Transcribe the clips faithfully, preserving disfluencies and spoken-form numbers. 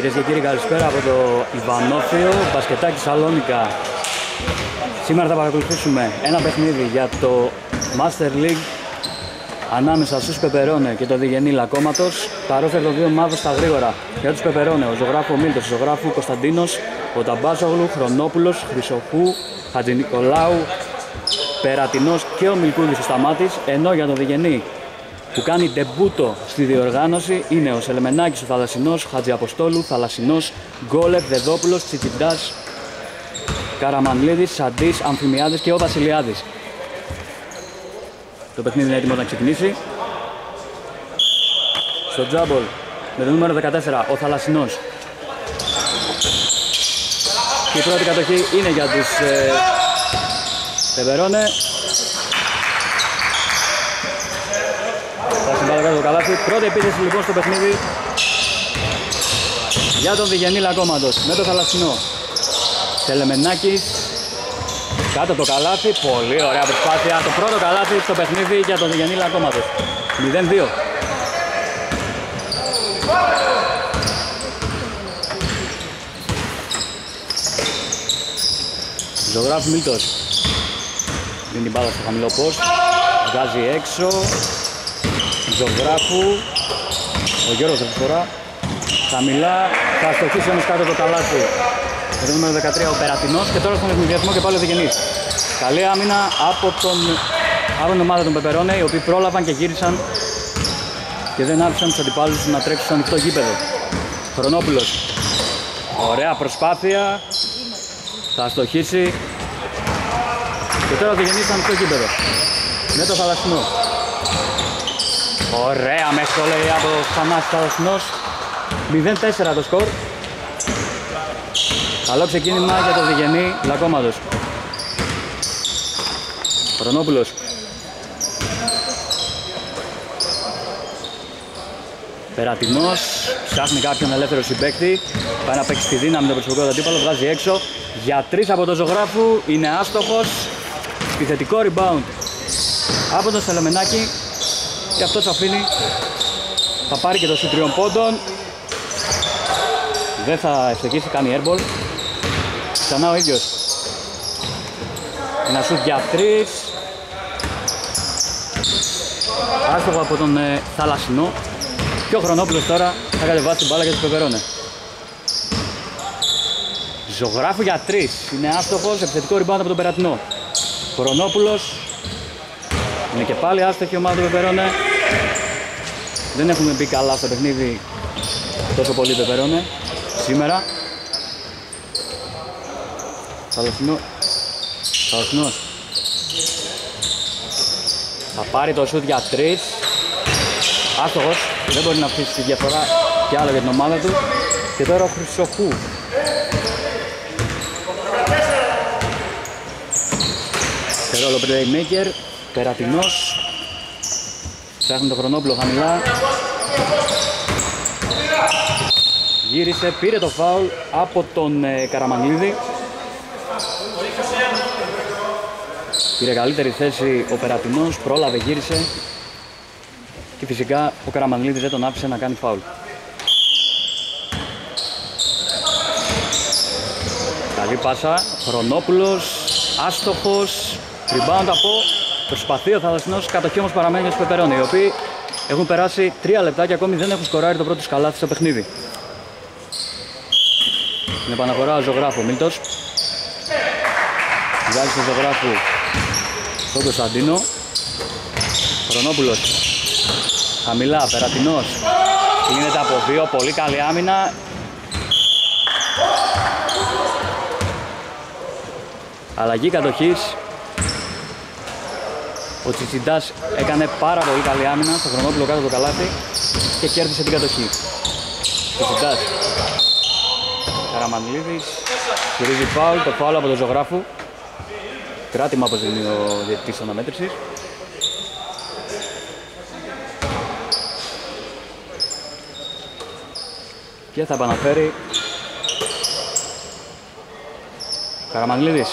Κυρίες και κύριοι, καλησπέρα από το Ιβανόφιο, μπασκετάκι Σαλόνικα. Σήμερα θα παρακολουθήσουμε ένα παιχνίδι για το Master League ανάμεσα στους Πεπερώνε και το Διγενή Λακώματος. Παρόφερ των δύο ομάδων στα γρήγορα. Για τους Πεπερώνε, ο Ζωγράφου Μίλτος, ο Ζωγράφου Κωνσταντίνος, ο Ταμπάζογλου, Χρονόπουλος, Χρυσοχού, Χατζηνικολάου, Περατινός και ο Μιλκούδης ο Σταμάτης. Ενώ για το Διγενή που κάνει ντεμπούτο στη διοργάνωση είναι ο Σελεμενάκης, ο Θαλασσινός, Χατζιαποστόλου, Θαλασσινός, Γκόλευ, Δεδόπουλος, Τσιτσιντάς, Καραμανλίδης, Σαντής, Αμφιμιάδης και ο Βασιλιάδης. Το παιχνίδι είναι έτοιμο να ξεκινήσει. Στο τζάμπολ με το νούμερο δεκατέσσερα ο Θαλασσινός. Και η πρώτη κατοχή είναι για τους ε, Πεπερώνε. Θα συμβάλλω κάτω το καλάθι. Πρώτη επίθεση λοιπόν στο παιχνίδι για τον Διγενή Λακώματος με το Θαλασσινό. Σελεμενάκης κάτω το καλάθι. Πολύ ωραία προσπάθεια. Το πρώτο καλάθι στο παιχνίδι για τον Διγενή Λακώματος. μηδέν δύο. Ζωγράφου Μίλτος δίνει την μπάλα στο χαμηλό post. Βγάζει έξω. Ζωγράφου. Ο Γιώργος αυτή τη φορά. Χαμηλά. Θα στοχίσει όμως κάτω το καλάθι. Με το νούμερο δεκατρία ο Περατινός. Και τώρα στον ευνηδιασμό και πάλι ο Διγενής. Καλή άμυνα από, τον, από την ομάδα των Πεπερώνε, οι οποίοι πρόλαβαν και γύρισαν και δεν άφησαν τους αντιπάλους να τρέξουν στο ανοιχτό γήπεδο. Χρονόπουλος. Ωραία προσπάθεια. Θα στοχίσει. Και τώρα ο Διγενής στο ανοιχτό γήπεδο. Με το Θαλασσινό. Ωραία μέχρι το λέει από Θανάσης Θαλασσινός. μηδέν τέσσερα το σκορ. Καλό ξεκίνημα για το Διγενή Λακώματος. Χρονόπουλος. Περατινός. Ψάχνει κάποιον ελεύθερο συμπαίκτη. Πάει να παίξει τη δύναμη το προσωπικό του αντίπαλο. Βγάζει έξω. Για τρεις από τον Ζωγράφου. Είναι άστοχος. Επιθετικό rebound από τον Σελεμενάκη. Και αυτός αφήνει. Θα πάρει και το σουτ τριών πόντων. Δεν θα ευτυχίσει, κάνει airball. Ξανά ο ίδιος. Ένα σουτ για τρεις. Άστοχο από τον ε, Θαλασσινό. Και ο Χρονόπουλος τώρα θα κατεβάσει την μπάλα για τους Πεπερώνε. Ζωγράφου για τρεις. Είναι άστοχος, επιθετικό rebound από τον Περατινό. Χρονόπουλος. Είναι και πάλι άστοχη η ομάδα του Πεπερώνε. Δεν έχουμε μπει καλά στο παιχνίδι τόσο πολύ Πεπερώνε σήμερα. Θαλασσινό. Θαλασσινός. Θα πάρει το σουτ για τρεις. Άστοχος. Δεν μπορεί να αφήσει τη διαφορά και άλλο για την ομάδα του. Και τώρα ο Χρυσοχού. Σε ρόλο playmaker. Περατινός. Ψάχνει το Χρονόπουλο χαμηλά. Γύρισε, πήρε το φάουλ από τον ε, Καραμανλίδη. Πήρε καλύτερη θέση ο Περατινός, πρόλαβε, γύρισε. Και φυσικά ο Καραμανλίδης δεν τον άφησε να κάνει φάουλ. Καλή πάσα, Χρονόπουλος, άστοχος, rebound από. Προσπαθεί ο Θαλασσινός, κατοχή όμως παραμένει για τους Πεπερώνε, οι οποίοι έχουν περάσει τρία λεπτά και ακόμη δεν έχουν σκοράρει το πρώτο σκαλάθι στο παιχνίδι. Την επαναφορά ο Ζωγράφου Μίλτος. Βγάζει στον Ζωγράφου στον Κωνσταντίνο. Χρονόπουλος. Χαμηλά, Περατινός. Κλείνεται από δύο, πολύ καλή άμυνα. Αλλαγή κατοχής. Ο Τσιτσιντάς έκανε πάρα πολύ καλή άμυνα στο Χρονόπουλο κάτω το καλάθι και κέρδισε την κατοχή. Τσιτσιντάς. Καραμανλίδης. Συρίζει φάουλ, το φάουλ από τον Ζωγράφου. Κράτημα αποζημιεί ο διαιτητής αναμέτρησης. Και θα επαναφέρει Καραμανλίδης.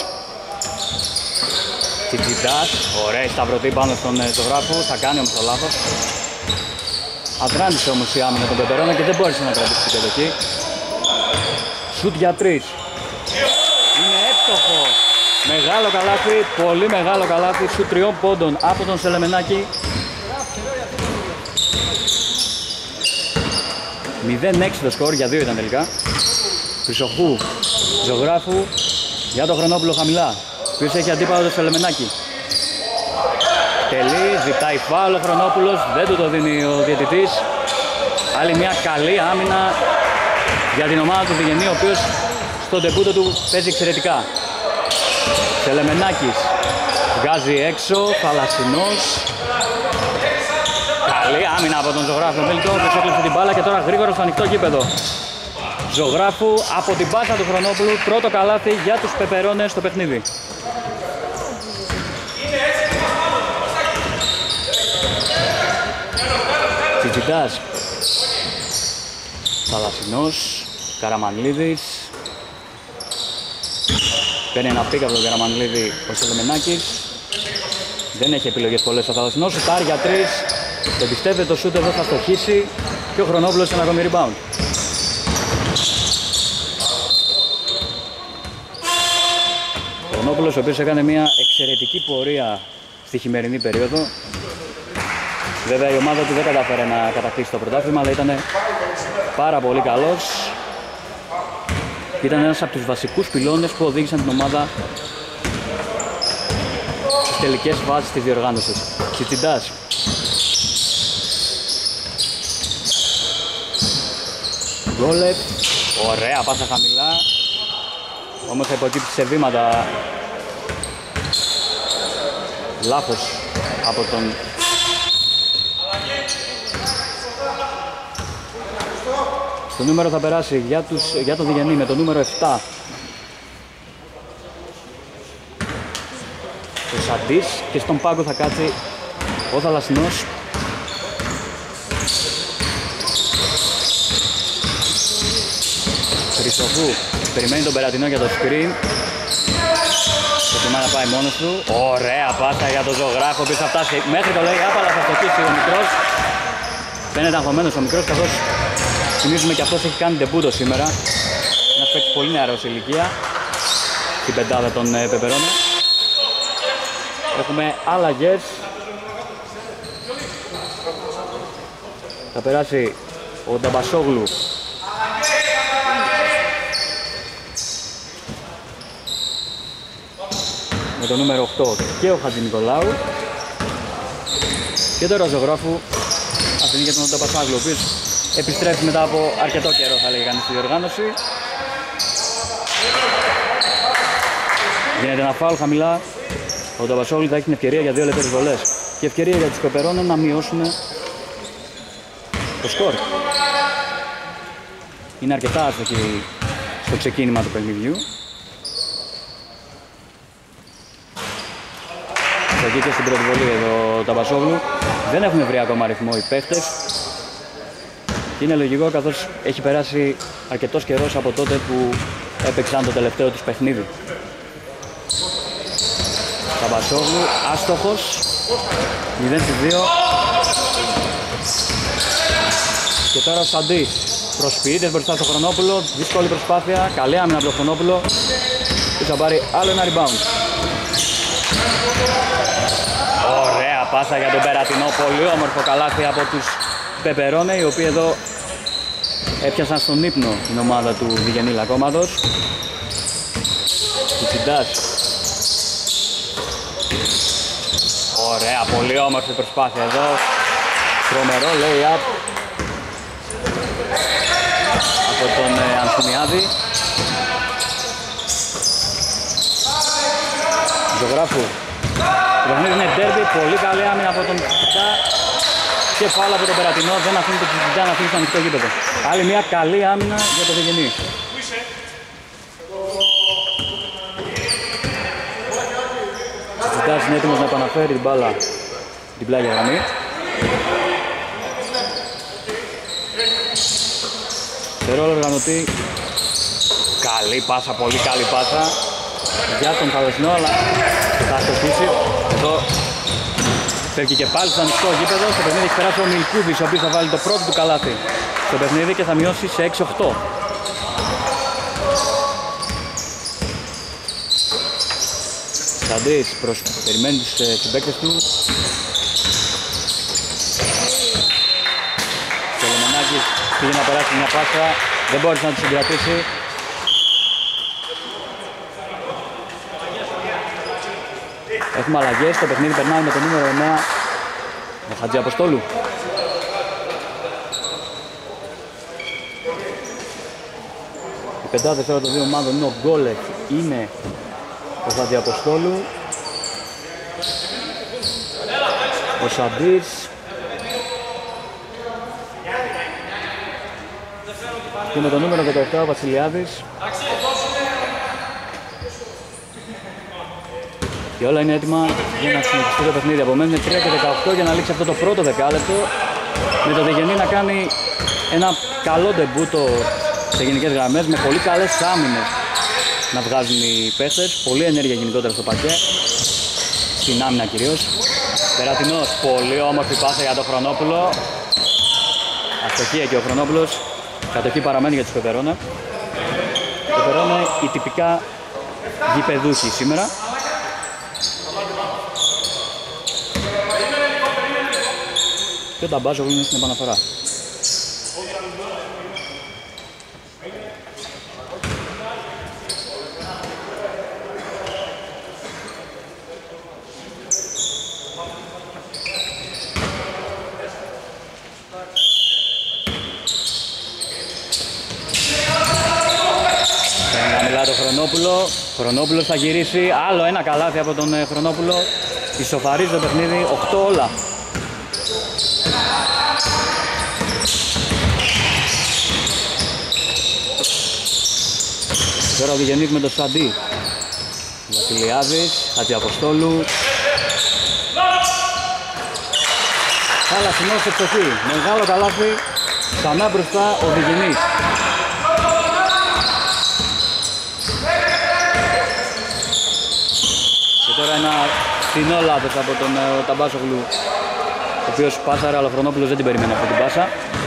Τσιτσιντάς, ωραία σταυρωτή πάνω στον Ζωγράφου, θα κάνει όμως το λάθος. Αδράνησε όμως η άμυνα των Πεπερώνε και δεν μπόρεσε να κρατήσει την κατοχή. Σουτ για τρεις. Είναι εύστοχο. Μεγάλο καλάθι, πολύ μεγάλο καλάθι. Σουτ τριών πόντων από τον Σελεμενάκη. μηδέν έξι το σκορ, για δύο ήταν τελικά. Χρυσοχού, Ζωγράφου για τον Χρονόπουλο χαμηλά. Ποιος έχει αντίπαλο το Σελεμενάκη. Τελεί, ζητάει φάουλ ο Χρονόπουλος, δεν του το δίνει ο διαιτητής. Άλλη μια καλή άμυνα για την ομάδα του Διγενή, ο οποίος στον τεμπούτο του παίζει εξαιρετικά. Σελεμενάκης βγάζει έξω, Θαλασσινός. Καλή άμυνα από τον Ζωγράφο Μίλτο, που έκλειψε την μπάλα και τώρα γρήγορα στο ανοιχτό γήπεδο. Ζωγράφου από την πάσα του Χρονόπουλου, πρώτο καλάθι για τους Πεπερώνες στο παιχνίδι. Τσιτσιτάς, Θαλασσινός, Καραμανλίδης. Παίρνει ένα πικ από τον Καραμανλίδη ο Σελεμενάκης. Δεν έχει επιλογές πολλές ο Θαλασσινός. Σουτάρει για τρεις. Δεν πιστεύετε το σούτ εδώ θα στοχίσει. Και ο Χρονόπουλος ένα ακόμη rebound. Ο Χρονόπουλος, ο οποίος έκανε μια εξαιρετική πορεία στη χειμερινή περίοδο. Βέβαια η ομάδα του δεν κατάφερε να κατακτήσει το πρωτάθλημα, αλλά ήταν πάρα πολύ καλός. Ήταν ένας από τους βασικούς πυλώνες που οδήγησαν την ομάδα στις τελικές φάσεις της διοργάνωσης. Τσιτσιντάς. Γκόλεπ. Ωραία πάσα χαμηλά. Όμως θα υποκύψει σε βήματα. Λάθος από τον το νούμερο θα περάσει για, τους, για τον Διγενή με το νούμερο επτά. Ο Σαντής και στον πάγκο θα κάτσει ο Θαλασσινός. Χρυσοχού περιμένει τον Περατινό για το screen. Προτιμά να πάει μόνος του. Ωραία πάσα για τον Ζωγράφο που θα φτάσει μέχρι το λέει άπαλα, θα στοχίσει ο μικρός. Φαίνεται αγχωμένος ο μικρός, καθώς θυμίζουμε και αυτός έχει κάνει ντεμπούτο σήμερα. Ένας παίκτης πολύ νεαρός ηλικία στην πεντάδα των ε, Πεπερώνων. Έχουμε αλλαγές. Θα περάσει ο Νταμπασόγλου με το νούμερο οκτώ και ο Χατζηνικολάου. Και τώρα ο Ζωγράφου αφήνει για τον Νταμπασόγλου, ο οποίος επιστρέφει μετά από αρκετό καιρό, θα λέγει κανείς, στη διοργάνωση. Γίνεται ένα φάουλ χαμηλά. Ο Νταμπασόγλου θα έχει την ευκαιρία για δύο ελεύθερες βολές και ευκαιρία για τους Πεπερώνων να μειώσουν το σκορ. Είναι αρκετά άστοχοι στο ξεκίνημα του παιχνιδιού. Εκεί και στην πρώτη βολή εδώ τα Μπασόγλου δεν έχουν βρει ακόμα αριθμό οι παίχτες. Και είναι λογικό, καθώς έχει περάσει αρκετός καιρός από τότε που έπαιξαν το τελευταίο τους παιχνίδι. Ταμπασόγλου, άστοχος, μηδέν στις δύο. Και τώρα ο Σαντής, προσποιείται μπροστά στο Χρονόπουλο, δύσκολη προσπάθεια, καλή άμυνα από τον Χρονόπουλο και θα πάρει άλλο ένα rebound. Ωραία πάσα για τον Περατινό, πολύ όμορφο καλάθι από τους Πεπερώνε, οι οποίοι εδώ έπιασαν στον ύπνο την ομάδα του Διγενή Λακώματος. Κουτσιντάς. Ωραία, πολύ όμορφη προσπάθεια εδώ. Τρομερό lay-up από τον ε, Ανθιμιάδη. Ζωγράφου. Το παιχνίδι είναι derby, πολύ καλή άμυνα από τον Κουτσιντά και φάουλ από τον Περατινό, δεν αφήνει τον Κουτσιντά να φύγει στο ανοιχτό γήπεδο. Άλλη μια καλή άμυνα για το Διγενή. Κουτσιντάς είναι έτοιμος να επαναφέρει την μπάλα την πλάγια γραμμή. Σε ρόλο οργανωτή, καλή πάσα, πολύ καλή πάσα για τον Θαλασσινό, αλλά θα αστοχίσει. Εδώ φεύγει και πάλι στο ανοιχτό γήπεδο. Στο παιχνίδι έχει περάσει ο Μιλκούδης, ο οποίος θα βάλει το πρώτο του καλάθι στο παιχνίδι και θα μειώσει σε έξι οκτώ. Σαντής προς... περιμένει τους ε, συμπαίκτες του. Και ο Λεμενάκης πήγε να περάσει μια πάσα, δεν μπόρεσε να τη συγκρατήσει. Έχουμε αλλαγές, το παιχνίδι περνάει με το νούμερο εννέα, ο Χατζιαποστόλου. Η πεντάδε τώρα των δύο ομάδων είναι ο Γκόλεφ, είναι ο Χατζιαποστόλου, ο Σαντής και με το νούμερο δεκαεπτά ο Βασιλιάδης. Και όλα είναι έτοιμα για να συνεχιστεί το παιχνίδι. Απομένουν τρία και δεκαοκτώ για να λήξει αυτό το πρώτο δεκάλεπτο. Με το Δεγενή να κάνει ένα καλό ντεμπούτο σε γενικές γραμμές, με πολύ καλές άμυνες να βγάζουν οι παίχτες. Πολύ ενέργεια γενικότερα στο πακέ, στην άμυνα κυρίως. Περατινός, πολύ όμορφη πάσα για τον Χρονόπουλο. Αστοχία και ο Χρονόπουλος. Κατοχή παραμένει για τους Πεπερώνε. Πεπερώνε οι τυπικά γηπεδούχοι σήμερα. Και ο Ταμπάζογλου είναι στην επαναφορά. Μιλά το Χρονόπουλο. Χρονόπουλος θα γυρίσει. Άλλο ένα καλάθι από τον Χρονόπουλο. Ισοφαρίζει το παιχνίδι. οκτώ όλα. Τώρα ο Διγενής με το Σαντί. Βασιλιάδης, Χατζιαποστόλου. Θάλασσινός εξοχή. Μεγάλο καλάθι. Ξανά μπροστά ο Διγενής. Και τώρα ένα φθηνό λάθος από τον uh, Ταμπάσογλου, ο οποίος πάσαρε, αλλά ο Χρονόπουλος δεν την περιμένει αυτή την πάσα.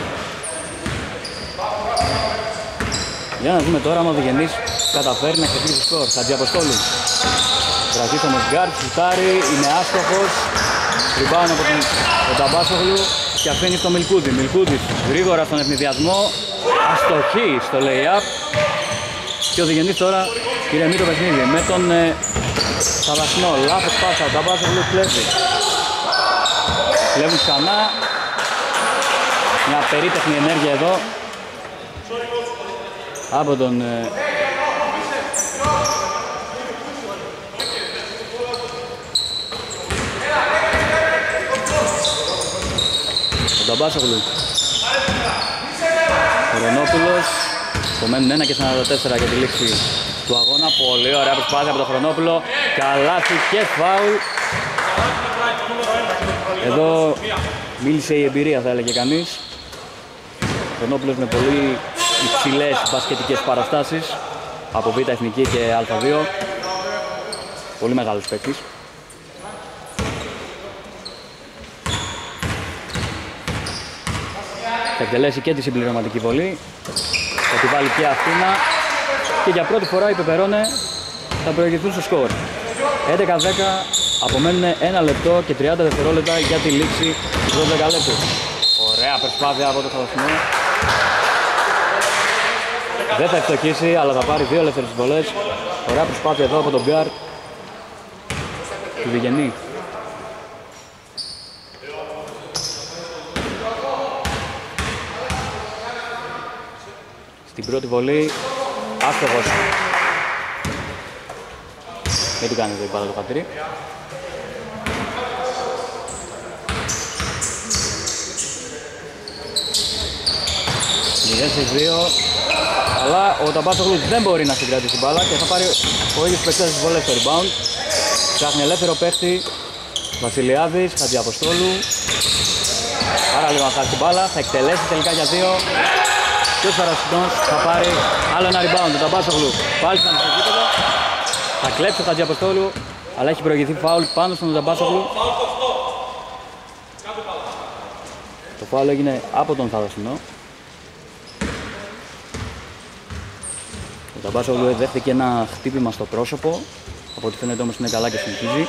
Για να δούμε τώρα αν ο Διγενής καταφέρει να ξεφύγει το σκορ. Χατζιαποστόλου. Βραχίσαμος γκάρτ, σουτάρει, είναι άστοχος. Rebound από τον, τον Ταμπάσογλου και αφήνει στο Μιλκούδη. Μιλκούδης γρήγορα στον ευνηδιασμό. Αστοχή στο lay-up. Και ο Διγενής τώρα ηρεμεί το παιχνίδι με τον ε, Σαβασνό. Λάθος πάσα, ο Ταμπάσογλου κλέβει. Κλέβουν ξανά. Μια περίτεχνη ενέργεια εδώ από τον ε, τον Ταμπάσογλου. Χρονόπουλος. Απομένουν ένα και σαράντα τέσσερα για τη λήξη του αγώνα. Πολύ ωραία προσπάθεια από τον Χρονόπουλο. Καλάθι και φάουλ. Εδώ μίλησε η εμπειρία, θα έλεγε κανείς. Ο Χρονόπουλος με πολύ υψηλές μπασκετικές παραστάσεις από Β' Εθνική και Α2. Πολύ μεγάλος παίκτης. Θα εκτελέσει και τη συμπληρωματική βολή. Θα τη βάλει και αυτήνα. Και για πρώτη φορά οι Πεπερώνε θα προηγηθούν στο σκορ. έντεκα δέκα, απομένουν ένα λεπτό και τριάντα δευτερόλεπτα για τη λήξη του πρώτου δεκαλέπτου. Ωραία προσπάθεια από το Θαλασσινό. Δεν θα ευστοχίσει, αλλά θα πάρει δύο ελεύθερες βολές. Ωραία προσπάθεια εδώ από τον γκάρ του Διγενή. Στην πρώτη βολή, άστοχος. Δεν του κάνει το υπάλληλο το χατήρι. μηδέν δύο. Αλλά ο Ταμπάσογλου δεν μπορεί να συγκρατήσει την μπάλα και θα πάρει ο ίδιος παίκτης τις βολές στο rebound. Ψάχνει ελεύθερο παίχτη. Βασιλιάδης, Χατζιαποστόλου. Άρα λίγο να χάσει την μπάλα, θα εκτελέσει τελικά για δύο. Και ο Σαρασινός θα πάρει άλλο ένα rebound. Ο Ταμπάσογλου πάλι θα ανοιχτεί γήπεδο. Θα κλέψει ο Χατζιαποστόλου, αλλά έχει προηγηθεί φάουλ πάνω στον Ταμπάσογλου. Το φάουλ έγινε από τον Θαλασσινό. Ο Ταμπάσογλου δέχτηκε ένα χτύπημα στο πρόσωπο από Από ό,τι φαίνεται όμως είναι καλά και συνεχίζει.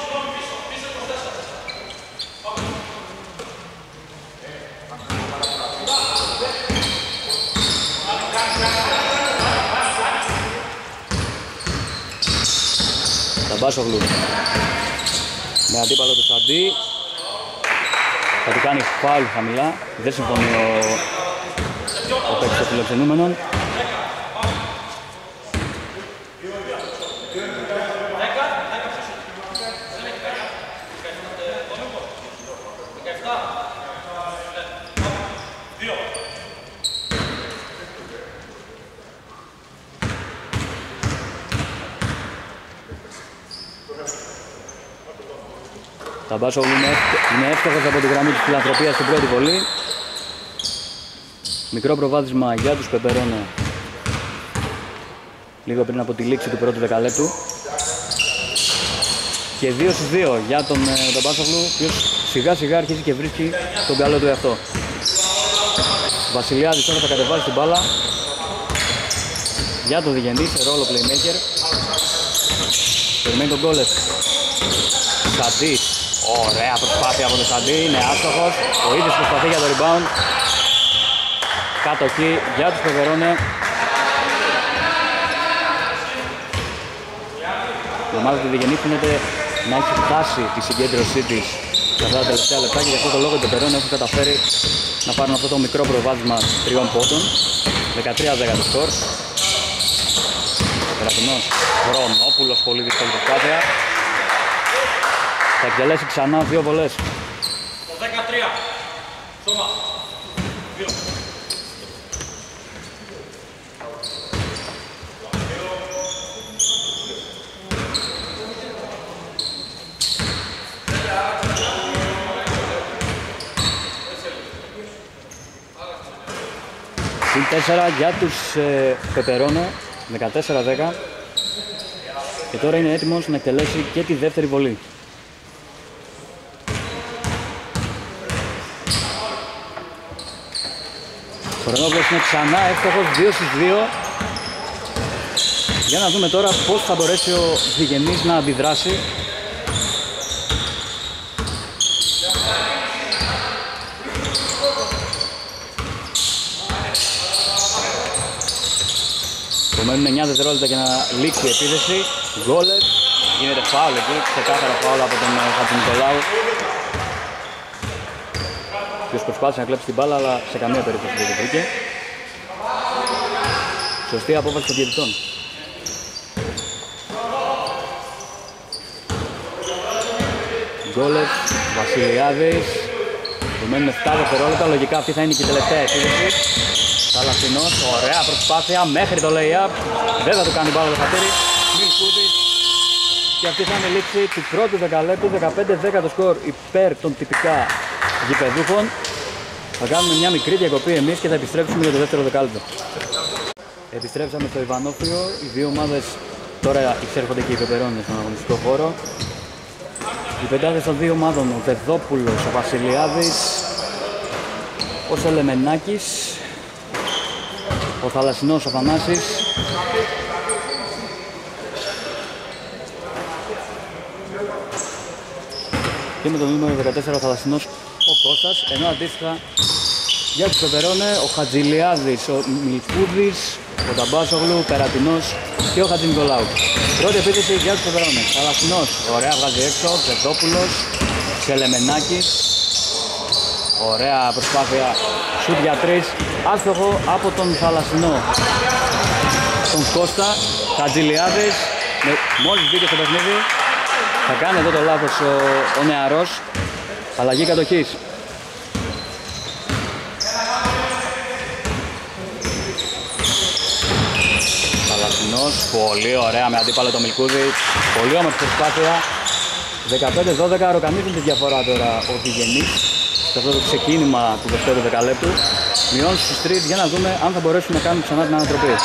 Ταμπάσογλου με αντίπαλο του Σαντί. Θα του κάνει φάουλ χαμηλά. Δεν συμφωνεί ο, ο παίκτης των φιλοξενούμενων. Ταμπάσογλου είναι εύστοχος από τη γραμμή της φιλανθρωπίας στην πρώτη βολή. Μικρό προβάδισμα για τους Πεπερώνε λίγο πριν από τη λήξη του πρώτου δεκαλέπτου. Και δύο στους δύο για τον Ταμπάσογλου, ο οποίος σιγά σιγά αρχίζει και βρίσκει τον καλό του εαυτό. Βασιλιάδης τώρα θα κατεβάσει την μπάλα για τον Διγενή σε ρόλο playmaker. Περιμένει τον Γκόλεφ. Σαντής. Ωραία προσπάθεια από τον Σαντή, είναι άστοχος. Ο ίδιος προσπαθεί για το rebound. Κατοχή για τους Πεπερώνε. Η ομάδα του Διγενή φαίνεται να έχει φτάσει τη συγκέντρωσή της σε αυτά τα τελευταία λεπτά και για αυτό το λόγο οι Πεπερώνε έχουν καταφέρει να πάρουν αυτό το μικρό προβάδισμα τριών πόντων. δεκατρία δέκα το σκορ. Περατινός Χρονόπουλος, πολύ δύσκολη προσπάθεια. Θα εκτελέσει ξανά δύο βολές. Το δεκατρία. Σώμα. Δύο. Συν τέσσερα για τους ε, Πεπερώνε, δεκατέσσερα δέκα. Και τώρα είναι έτοιμος να εκτελέσει και τη δεύτερη βολή. Ο Χρονόπουλος είναι ξανά εύστοχος, δύο στους δύο. Για να δούμε τώρα πώς θα μπορέσει ο Διγενής να αντιδράσει. Απομένουν εννιά δευτερόλεπτα για να λήξει η επίθεση. Γκόλετ, γίνεται φάουλ εκεί, ξεκάθαρα φάουλ από τον Χατζηνικολάου, ο οποίος προσπάθησε να κλέψει την μπάλα, αλλά σε καμία περίπτωση δεν το βρήκε. Σωστή απόφαση των διαιτητών. Γκόλετ, Βασιλιάδης, απομένουν επτά δευτερόλεπτα, λογικά αυτή θα είναι και η τελευταία επίθεση. Θαλασσινός, ωραία προσπάθεια μέχρι το lay-up. Δεν θα του κάνει μπάλα το χατήρι. Μιλκούδης. Και αυτή θα είναι η λήξη του πρώτου δεκαλέπτου. δεκαπέντε δέκα το σκορ υπέρ των τυπικά γηπεδούχων. Θα κάνουμε μια μικρή διακοπή εμείς και θα επιστρέψουμε για το δεύτερο δεκάλεπτο. Επιστρέψαμε στο Ιβανόφιο. Οι δύο ομάδες τώρα εξέρχονται και οι Πεπερώνες στον αγωνιστικό χώρο. Οι πεντάδες των δύο ομάδων, ο Δεδόπουλος, ο Βασιλιάδης, ο Σελεμενάκης, ο Θαλασσινός, ο Θανάσης, και με το νούμερο δεκατέσσερα ο Θαλασσινός, ο Κώστας, ενώ αντίστοιχα για τους Πεπερώνε ο Χατζηλιάδης, ο Μιλκούδης, ο Ταμπάσογλου, ο Περατινός και ο Χατζηνικολάου. Πρώτη επίθεση για τους Πεπερώνε. Θαλασσινός, ωραία βγάζει έξω, Δεδόπουλος, Σελεμενάκης, ωραία προσπάθεια, σουτ για τρεις, άστοχο από τον Θαλασσινό. Τον Κώστα, Χατζηλιάδης, μόλις μπήκε στο παιχνίδι, θα κάνει εδώ το λάθος ο, ο νεαρός, αλλαγή κατοχής. Θαλασσινός, πολύ ωραία με αντίπαλο το Μιλκούδη, πολύ όμορφη προσπάθεια. δεκαπέντε δώδεκα, ροκανίζουν τη διαφορά τώρα ο Διγενής σε αυτό το ξεκίνημα του δεύτερου δεκαλέπτου. Μειώνει στους τρεις για να δούμε αν θα μπορέσουν να κάνουν ξανά την ανατροπή.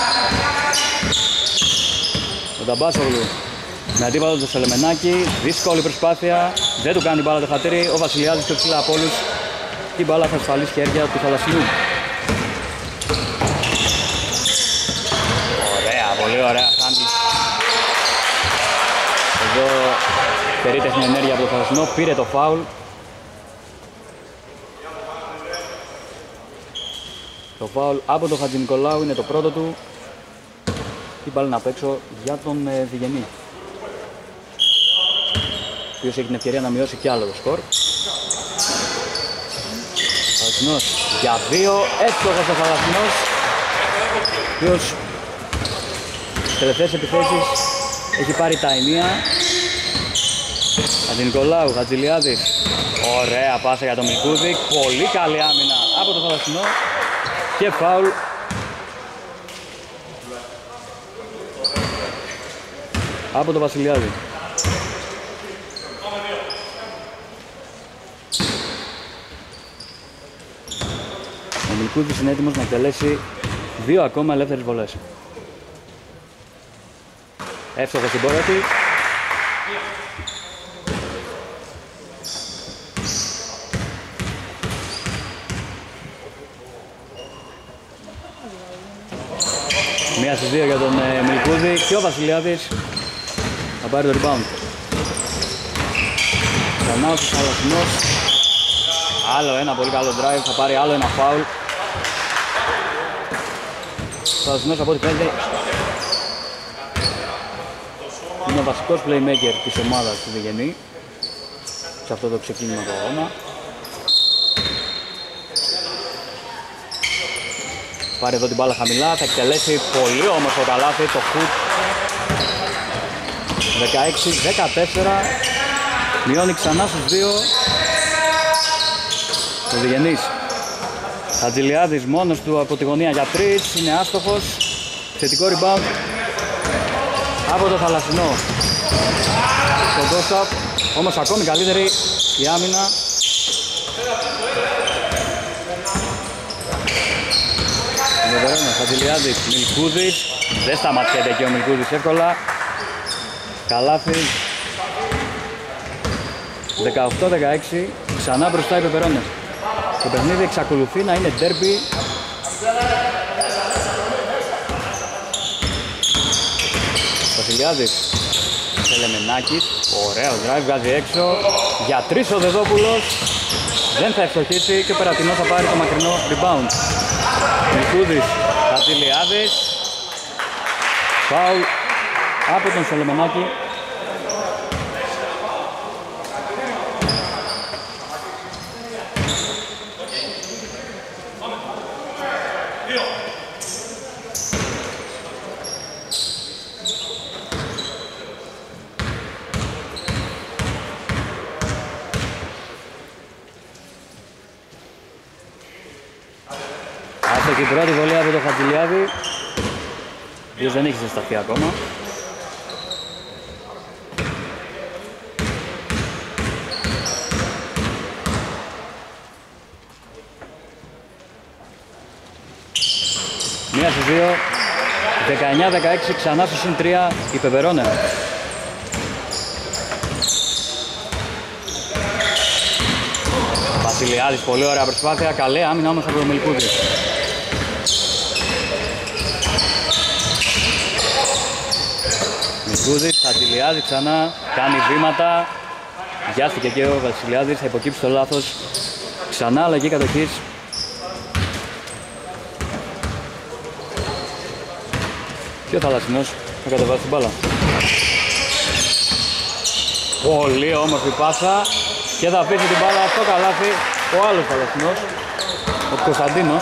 Ο Ταμπάσογλου με αντίπαλο το Σελεμενάκη, δύσκολη προσπάθεια, δεν του κάνει μπάλα το χατήρι, ο Βασιλιάδης πιο ψηλά από όλους και η μπάλα θα ασφαλίσει χέρια του Θαλασσινού. Ωραία, πολύ ωραία handle. Εδώ περίτεχνη ενέργεια από το Θαλασσινό, πήρε το φάουλ. Το φάουλ από τον Χατζηνικολάου είναι το πρώτο του. Και πάλι να παίξω για τον ε, Διγενή, ο οποίος έχει την ευκαιρία να μειώσει κι άλλο το σκορ. Θαλασσινός για δύο, εύστοχος ο Θαλασσινός, ο οποίος στις τελευταίες επιθέσεις έχει πάρει τα ενία. Χατζηνικολάου, Χατζηλιάδης, ωραία πάσα για τον Μιλκούδη, πολύ καλή άμυνα από το Θαλασσινό και φάουλ από τον Βασιλιάδη. Ο Μιλκούδης είναι έτοιμος να εκτελέσει δύο ακόμα ελεύθερες βολές. Εύστοχο στην πρώτη. Μία στις δύο για τον ε, Μιλκούδη και ο Βασιλιάδης θα πάρει το rebound. Ξανά ο Θαλασσινός. Άλλο ένα πολύ καλό drive, θα πάρει άλλο ένα foul. Ο Θαλασσινός από ό,τι φαίνεται είναι ο βασικός playmaker της ομάδας του Διγενή σε αυτό το ξεκίνημα του αγώνα. Πάρει εδώ την μπάλα χαμηλά, θα εκτελέσει πολύ όμορφο καλάθι, το shoot. δεκαέξι δεκατέσσερα, μειώνει ξανά στους δύο ο Διγενής. Χατζηλιάδης μόνος του από τη γωνία για τρεις, είναι άστοχος. Θετικό rebound από το Θαλασσινό στον Κώστα, όμως ακόμη καλύτερη η άμυνα. Βεβαίως, Χατζηλιάδης, Μιλκούδης, δεν σταματιέται και ο Μιλκούδης εύκολα. Καλάθι. δεκαοκτώ δεκαέξι, ξανά μπροστά οι Πεπερώνες. Το παιχνίδι εξακολουθεί να είναι ντέρμπι. Βασιλιάδης, Σελεμενάκης, ωραίο drive, βγάζει έξω. Για τρεις ο Δεδόπουλος, δεν θα ευστοχίσει και ο Περατινός θα πάρει το μακρινό rebound. Μιλκούδης, Χατζηλιάδης, φάουλ από τον Σελεμενάκη. Και η πρώτη βολή από τον Χατζηλιάδη, ο οποίος δεν έχει ζεσταθεί ακόμα. Μία στις δύο, δεκαεννιά δεκαέξι, ξανά στο συν τρία η Πεπερώνε. Βασιλιάδης, πολύ ωραία προσπάθεια, καλή άμυνα όμως από τον Μιλκούδη. Μιλκούδης, Χατζηλιάδης ξανά, κάνει βήματα. Γιάστηκε και ο Βασιλιάδης, θα υποκύψει το λάθος. Ξανά αλλαγή κατοχής. Και ο Θαλασσινός θα κατεβάσει την μπάλα. Πολύ όμορφη πάσα και θα αφήσει την μπάλα στο καλάθι ο άλλος Θαλασσινός, ο Κωνσταντίνος.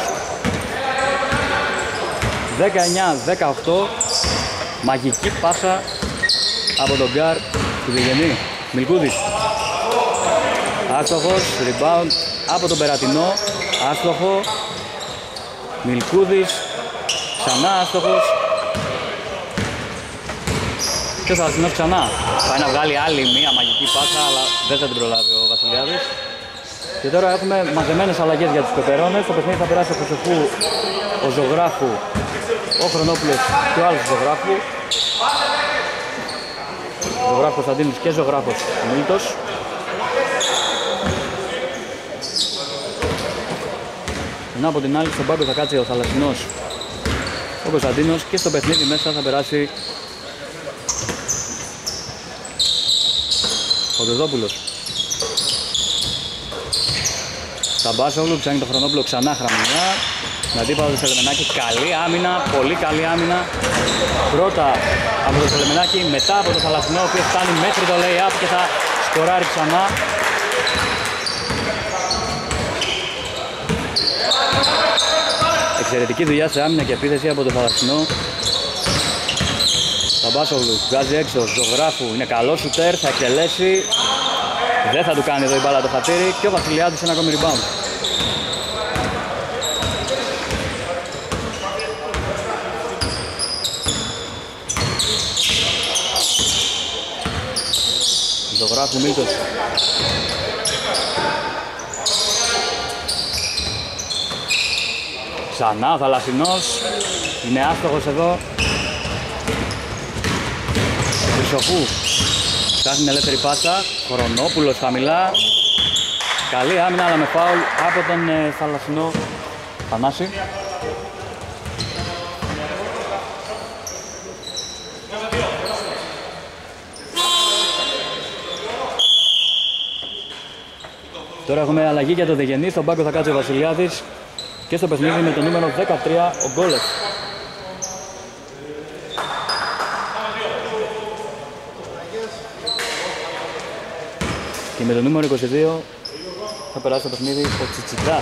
δεκαεννιά δεκαοκτώ, μαγική πάσα από τον γκάρ του Διγενή. Μιλκούδης, άστοχος, rebound από τον Περατινό, άστοχο. Μιλκούδης, ξανά άστοχος. Και ο Θαλασσινός ξανά πάει να βγάλει άλλη μία μαγική πάσα, αλλά δεν θα την προλάβει ο Βασιλιάδης. Και τώρα έχουμε μαζεμένες αλλαγές για τους Πεπερώνες. Το παιχνίδι θα περάσει από Χρυσοφού, ο Ζωγράφου, ο Χρονόπουλος και ο άλλος Ζωγράφου. Ζωγράφος Κωνσταντίνος και Ζωγράφος Μίλτος. Ενώ από την άλλη στον πάγκο θα κάτσει ο Θαλασσινός, ο Κωνσταντίνος, και στο παιχνίδι μέσα θα περάσει Ο Δεδόπουλος. Σταμπάσογλου ψάχνει το Χρονόπουλο ξανά χραμινά. Με αντίπαλο το Σελεμενάκη, καλή άμυνα, πολύ καλή άμυνα. Πρώτα από το Σελεμενάκη, μετά από το Θαλασσινό, ο οποίος φτάνει μέχρι το lay-up και θα σκοράρει ξανά. Εξαιρετική δουλειά σε άμυνα και επίθεση από το Θαλασσινό. Σταμπάσογλου βγάζει έξω, Ζωγράφου, είναι καλό σουτέρ, θα εκτελέσει. Δεν θα του κάνει εδώ η μπάλα το χατήρι και ο Βασιλιάδης ένα ακόμη rebound. Ζωγράφου Μίλτος. Ξανά ο Θαλασσινός. Είναι άστοχος εδώ. Χρυσοφού. Φτάχνει την ελεύθερη πάσα. Χρονόπουλος χαμηλά. Καλή άμυνα αλλά με φάουλ από τον ε, Θαλασσινό Θανάση. Τώρα έχουμε αλλαγή για το Δεγενή, στον πάγκο θα κάτσει ο Βασιλιάδης και στο παιχνίδι με το νούμερο δεκατρία ο Γκόλεφ. Και με το νούμερο είκοσι δύο θα περάσει το παιχνίδι ο Τσιτσιτάς.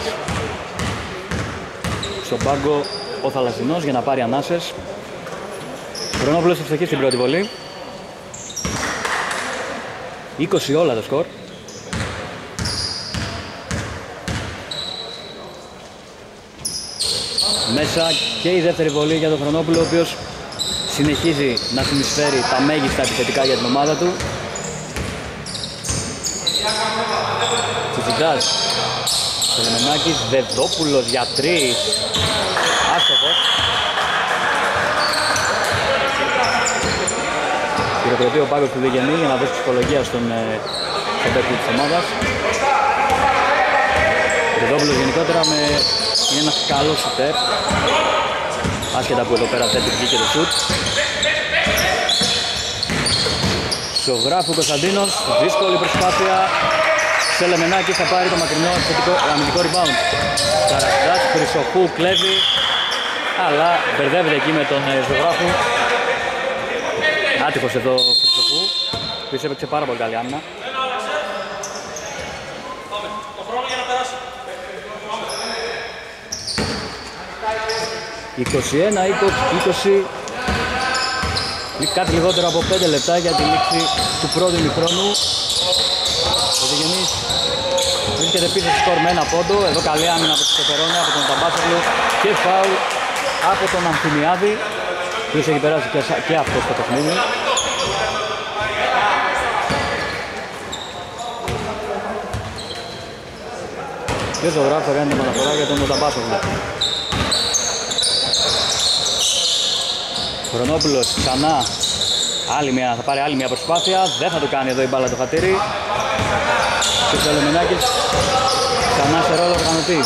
Στον πάγκο ο Θαλασσινός για να πάρει ανάσες. Χρονόπουλος ευστοχή στην πρώτη βολή. είκοσι όλα το σκορ. Μέσα και η δεύτερη βολή για τον Χρονόπουλο, ο οποίος συνεχίζει να συνεισφέρει τα μέγιστα επιθετικά για την ομάδα του. Τσιτσιτάς, Σελεμενάκης, Δεδόπουλος για τρεις, άστοχος. Χειροκροτεί ο πάγκος του Διγενή για να δώσει ψυχολογία στον, στον παίκτη της ομάδας. Δεδόπουλος γενικότερα με... είναι ένας καλός σουτέρ, άσχετα που εδώ πέρα δεν του βγήκε το σουτ. Ζωγράφου Κωνσταντίνος, δύσκολη προσπάθεια. Σελεμενάκης θα πάρει το μακρινό αμυντικό rebound. Καραστάς, Χρυσοχού κλέβει, αλλά μπερδεύεται εκεί με τον Ζωγράφου. Άτυχος εδώ ο Χρυσοχού, ο οποίος έπαιξε πάρα πολύ καλή άμυνα. είκοσι ένα είκοσι, κάτι λιγότερο από πέντε λεπτά για τη λήξη του πρώτου ημιχρόνου. Ο Διγενής βρίσκεται πίσω στο σκορ με ένα πόντο. Εδώ καλή άμυνα από τους Πεπερώνια, από τον Ταμπάσογλου και φάουλ από τον Ανθιμιάδη, που έχει περάσει και, και αυτό στο παιχνίδι. Και ο Ζωγράφος θα κάνει την μεταφορά για τον Ταμπάσογλου. Χρονόπουλος ξανά, άλλη μια, θα πάρει άλλη μια προσπάθεια, δεν θα του κάνει εδώ η μπάλα το χατήρι. Και ο Σελεμενάκης ξανά σε ρόλο οργανωτή.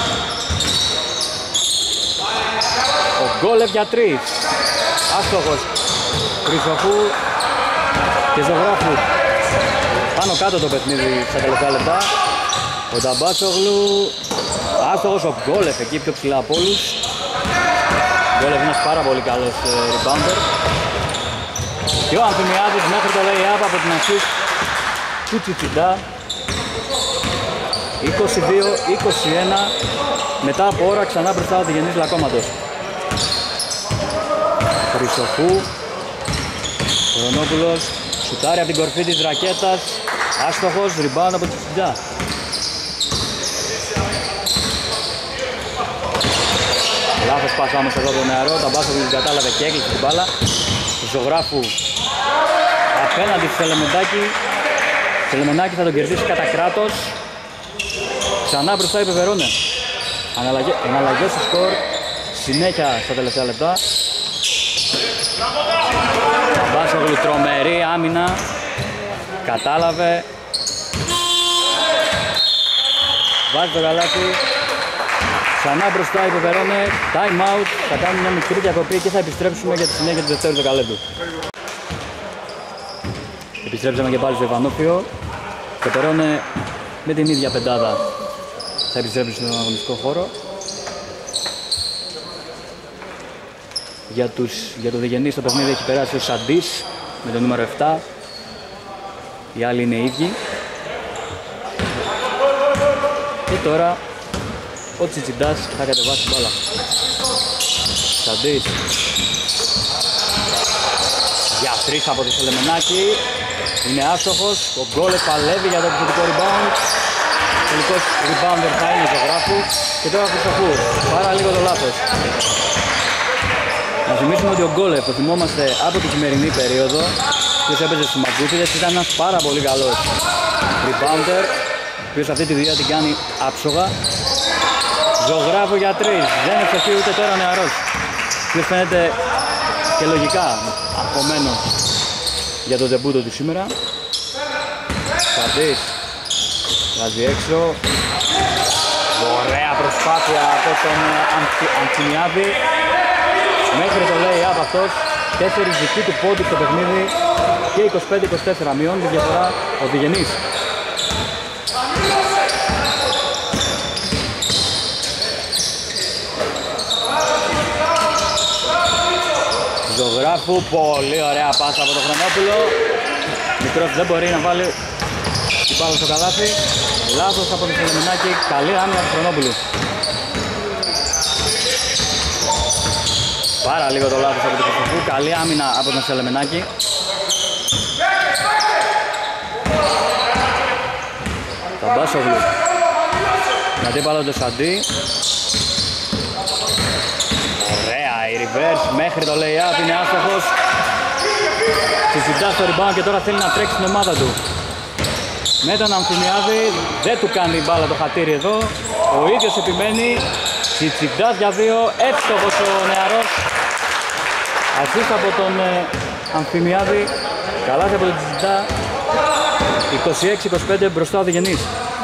Ο Γκόλεφ για τρεις, άστοχος. Χρυσοφού και Ζωγράφου. Πάνω κάτω το παιχνίδι στα τελευταία λεπτά. Ο Ταμπάσογλου, άστοχος. Ο Γκόλεφ εκεί πιο ψηλά από όλους. Ο Γκόλεφ είναι ένας πάρα πολύ καλός ε, rebounder. Και ο Ανθιμιάδης μέχρι το lay-up από την assist του Τσιτσιτά. είκοσι δύο είκοσι ένα, μετά από ώρα ξανά μπροστά ο Διγενής Λακώματος. Χρυσοφού, Χρονόπουλος, σουτάρει από την κορφή της ρακέτας, άστοχος, rebound από την Τσιτσιτά. Λάθος πάσα όμως εδώ το νεαρό, τα μπάσα που την κατάλαβε και έκλεισε την μπάλα. Ζωγράφου απέναντι στο Σελεμεντάκη. Σελεμενάκη θα τον κερδίσει κατά κράτος. Ξανά μπροστά οι Πεπερώνε. Εναλλαγές στο σκορ, συνέχεια στα τελευταία λεπτά. Μπάσογλου, τρομερή άμυνα. Κατάλαβε. Βάζει το καλάθι. Ξανά μπροστά οι Πεπερώνε. Time out. Θα κάνουμε μια μικρή διακοπή και θα επιστρέψουμε για τη συνέχεια του δεύτερου δεκαλέπτου. Επιστρέψαμε και πάλι στο Ιβανόφιο. Πεπερώνε με την ίδια πεντάδα θα επιστρέψει στον αγωνιστικό χώρο. Για, τους, για το Διγενή στο παιχνίδι έχει περάσει ο Σαντής με το νούμερο επτά. Οι άλλοι είναι οι ίδιοι. Και τώρα ο Τσιτσιντάς θα κατεβάσει την μπάλα. Σαντής για τρεις από το Σελεμενάκη. Είναι άστοχος. Ο Γκόλες παλεύει για το επιθετικό rebound. Τελικός rebounder θα είναι ο Ζωγράφου. Και τώρα Χρυσοχού. Πάρα λίγο το λάθος. Να θυμίσουμε ότι ο Γκόλες, το θυμόμαστε από τη σημερινή περίοδο, ποιος έπαιζε στους Μακούτσιδες, ήταν ένας πάρα πολύ καλός rebounder, ο οποίος αυτή τη δουλειά την κάνει άψογα. Ζωγράφου για τρεις. Δεν ευστοχεί ούτε τώρα ο νεαρός, ο οποίος φαίνεται και λογικά αγχωμένος για το ντεμπούτο του σήμερα. Σαντής βάζει έξω. Ωραία προσπάθεια από τον Αντσιμιάδη. Μέχρι το lay-up αυτός. Τέσσερις δική του πόντι στο παιχνίδι και είκοσι πέντε είκοσι τέσσερα μειώνει τη διαφορά ο Διγενής. Ζωγράφου, πολύ ωραία πάσα από τον Χρονόπουλο. Μικρός δεν μπορεί να βάλει την μπάλα στο καλάθι. Λάθος από τον Σελεμενάκη, καλή άμυνα του Χρονόπουλου. Πάρα λίγο το λάθος από τον Χρυσοφού, καλή άμυνα από τον Σελεμενάκη. Ταμπάσογλου. Γιατί πάλι το Σαντί. Ωραία, η reverse μέχρι το lay-up είναι άστοχος. Συζητά στο rebound και τώρα θέλει να τρέξει την ομάδα του. Με τον Αμφιμιάδη δεν του κάνει η μπάλα το χατήρι εδώ. Ο ίδιος επιμένει. Τσιτσιντάς για δύο, εύστοχος ο νεαρός. Ασίστ από τον ε, Αμφιμιάδη. Καλάθι από τον Τσιτσιντά. είκοσι έξι είκοσι πέντε μπροστά ο Διγενής.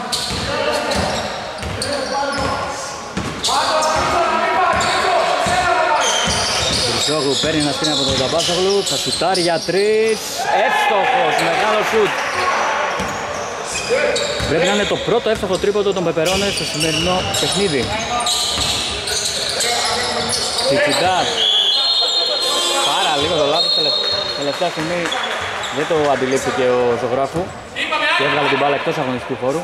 Χρυσόγλου παίρνει ένα σκριν από τον Ταμπάσογλου. Θα σουτάρει για τρεις. Εύστοχος, μεγάλο σουτ. Πρέπει να είναι το πρώτο εύστοχο τρίποντο των Πεπερώνες στο σημερινό παιχνίδι. Τσιτσιντάς. Πάρα λίγο το λάθος. Τελευταία στιγμή δεν το αντιλήφθηκε ο Ζωγράφου και έβγαλε την μπάλα εκτός αγωνιστικού χώρου.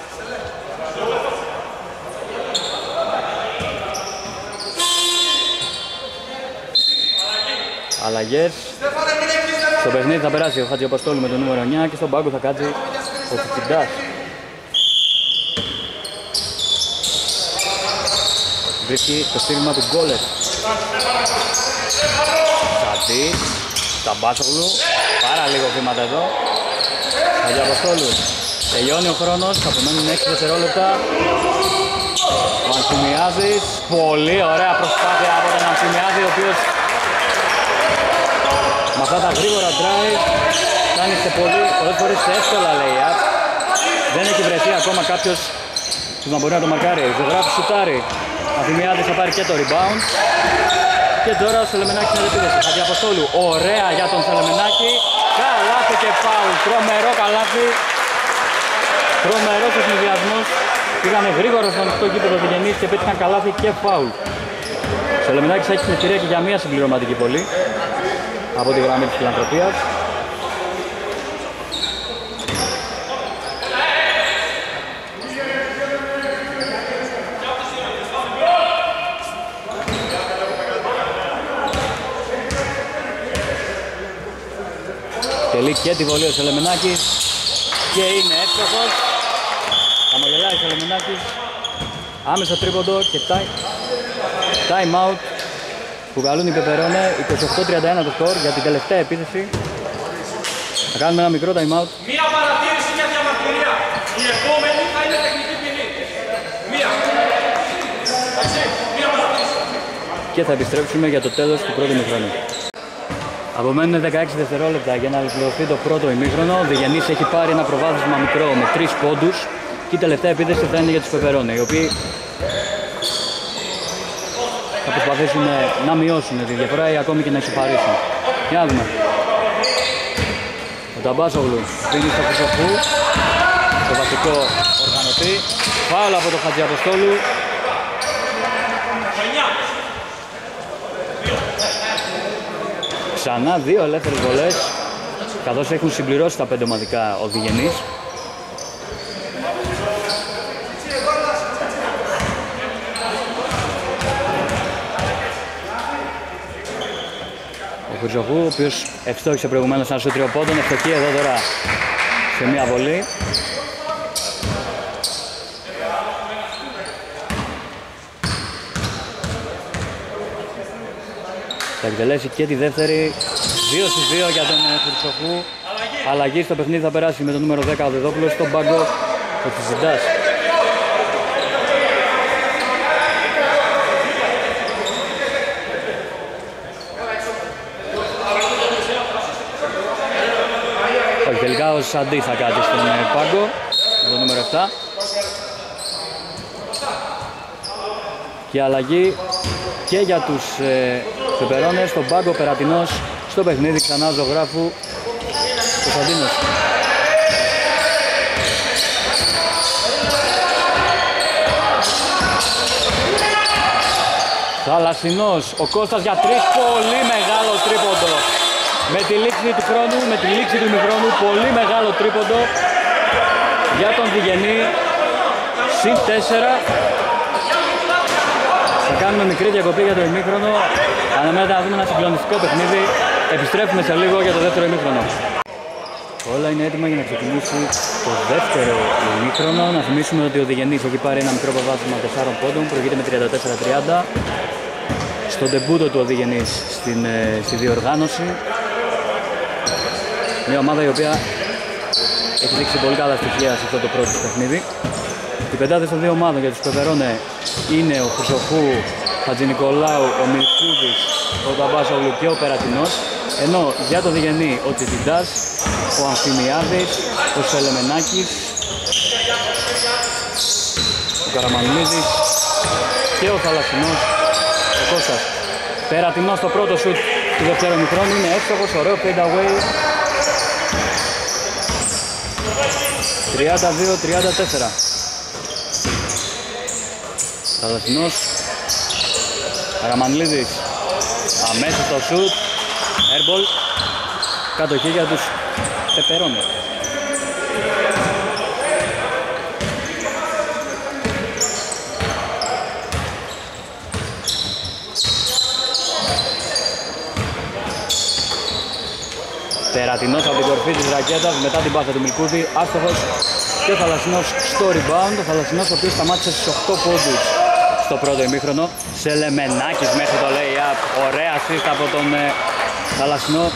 Αλλαγές. Στο παιχνίδι θα περάσει ο Χατζιαποστόλου με το νούμερο εννιά και στον πάγκο θα κάτσει ο Τσιτσιντάς. Βρίσκει το στήριγμα του Γκόλες. Σαντή, Ταμπάσογλου, πάρα λίγο βήματα εδώ. Χατζιαποστόλου. Τελειώνει ο χρόνος, θα απομένουν έξι δευτερόλεπτα. Ο Αντσιμιάδης, πολύ ωραία προσπάθεια από τον Αντσιμιάδη, ο οποίος με αυτά τα γρήγορα drive κάνει σε πολύ, πολλές φορές σε εύκολα lay-up. Δεν έχει βρεθεί ακόμα κάποιος που να μπορεί να το μαρκάρει. Ζωγράφου σουτάρει. Αφημιάδης θα πάρει και το rebound. Και τώρα ο Σελεμενάκης είναι επίδεση. Χατζιαποστόλου, ωραία για τον Σελεμενάκη. Καλάθι και φάουλ. Τρομερό καλάθι. Τρομερός ο συνδυασμός. Πήγανε γρήγορα στον ανοιχτό γήπεδο Διγενής και πέτυχαν καλάθι και φάουλ. Ο Σελεμενάκης έχει την ευκαιρία και για μια συμπληρωματική βολή από τη γραμμή της φιλανθρωπίας. Τελεί και τη βολή ο Σελεμενάκης και είναι εύστοχος. Χαμογελάει ο Σελεμενάκης. Άμεσα τρίποντο και time out που καλούν οι Πεπερώνε. Είκοσι οκτώ τριάντα ένα το σκορ για την τελευταία επίθεση. Θα κάνουμε ένα μικρό time out. Μία παρατήρηση, μια διαμαρτυρία. Η επόμενη θα είναι τεχνική ποινή. Μία. Εντάξει, μία παρατήρηση. Και θα επιστρέψουμε για το τέλος του πρώτου ημιχρόνου. Απομένουν δεκαέξι δευτερόλεπτα για να ολοκληρωθεί το πρώτο ημίχρονο. Ο Διγενής έχει πάρει ένα προβάδισμα μικρό με τρεις πόντους και η τελευταία επίθεση θα είναι για τους Πεπερώνε, οι οποίοι θα προσπαθήσουν να μειώσουν τη διαφορά ή ακόμη και να ισοπαρίσουν. Για να δούμε. Ο Ταμπάσογλου δίνει στο Χρυσοφού. το βασικό οργανωτή. Φάουλ από το Χατζιαποστόλου. Ξανά δύο ελεύθερες βολές, καθώς έχουν συμπληρώσει τα πέντε ομαδικά ο Διγενής. Ο Χρυσοχού, ο οποίος ευστόχησε προηγουμένως ένα σούτ τριοπόντων, ευστοχεί εδώ τώρα σε μία βολή. Θα εκτελέσει και τη δεύτερη. Δύο στις δύο για τον Χρυσοχού. Αλλαγή στο παιχνίδι θα περάσει με τον νούμερο δέκα ο Δεδόπουλος, στον πάγκο ο Τσιζιντάς. Όχι, τελικά ο Σαντή θα κάτσει στον πάγκο με τον νούμερο επτά. Και αλλαγή και για τους ε, Πεπερώνες, στον πάγκο Περατινός, στο παιχνίδι ξανά ζωγράφου Κωνσταντίνος. Θαλασσινός, ο Κώστας για τρεις, πολύ μεγάλο τρίποντο. Με τη λήξη του χρόνου, με τη λήξη του ημιχρόνου, πολύ μεγάλο τρίποντο για τον Διγενή. Συν τέσσερα. Θα κάνουμε μικρή διακοπή για το ημίχρονο. Αναμένεται να δούμε ένα συγκλονιστικό παιχνίδι. Επιστρέφουμε σε λίγο για το δεύτερο ημίχρονο. Όλα είναι έτοιμα για να ξεκινήσει το δεύτερο ημίχρονο. Να θυμίσουμε ότι ο Διγενής έχει πάρει ένα μικρό προβάδισμα τεσσάρων πόντων. Προηγείται με τριάντα τέσσερα τριάντα. Στον τεμπούτο του ο Διγενής στην, στη διοργάνωση. Μια ομάδα η οποία έχει δείξει πολύ καλά στοιχεία σε αυτό το πρώτο παιχνίδι. Οι πεντάδες των δύο ομάδων για τους Πεπερώνε είναι ο Χρυσοχού, Χατζηνικολάου, ο Μιλκούδης, ο Ταμπάσογλου και ο Περατινός. Ενώ για το Διγενή ο Τσιτσιντάς, ο Αμφιμιάδης, ο Σελεμενάκης, ο Καραμανλίδης και ο Θαλασσινός, ο Κώστας. Περατινός στο πρώτο σουτ του δεύτερου ημιχρόνου είναι εύστοχος, ωραίο fade away. τριάντα δύο τριάντα τέσσερα. Θαλασσινός, Καραμανλίδης, αμέσως το σουτ, airball, κατοχή για τους Πεπερώνες. Περατινός από την κορφή της ρακέτας μετά την πάσα του Μιλκούδη, άστοχος, και ο Θαλασσινός στο rebound. Ο Θαλασσινός ο οποίος σταμάτησε στους οκτώ πόντους στο πρώτο ημίχρονο. Σελεμενάκης μέχρι το lay-up, ωραία assist από τον ε, Θαλασσινό.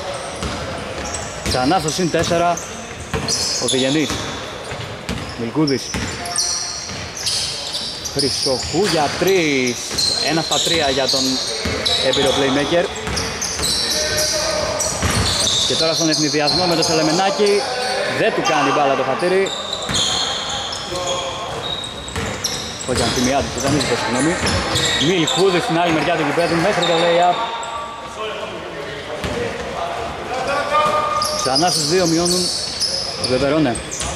Ξανά στο συν τέσσερα ο Διγενής. Μιλκούδης, Χρυσοχού για τρεις, ένα στα τρία για τον έμπειρο playmaker. Και τώρα στον ευνηδιασμό με το Σελεμενάκη, δεν του κάνει μπάλα το χατήρι. Όχι, Αντιμιάδης, ήταν ίσως, συγγνώμη. Μιλκούδης στην άλλη μεριά του γηπέδου μέχρι το lay-up. Ξανά στους δύο μειώνουν τους Πεπερώνε.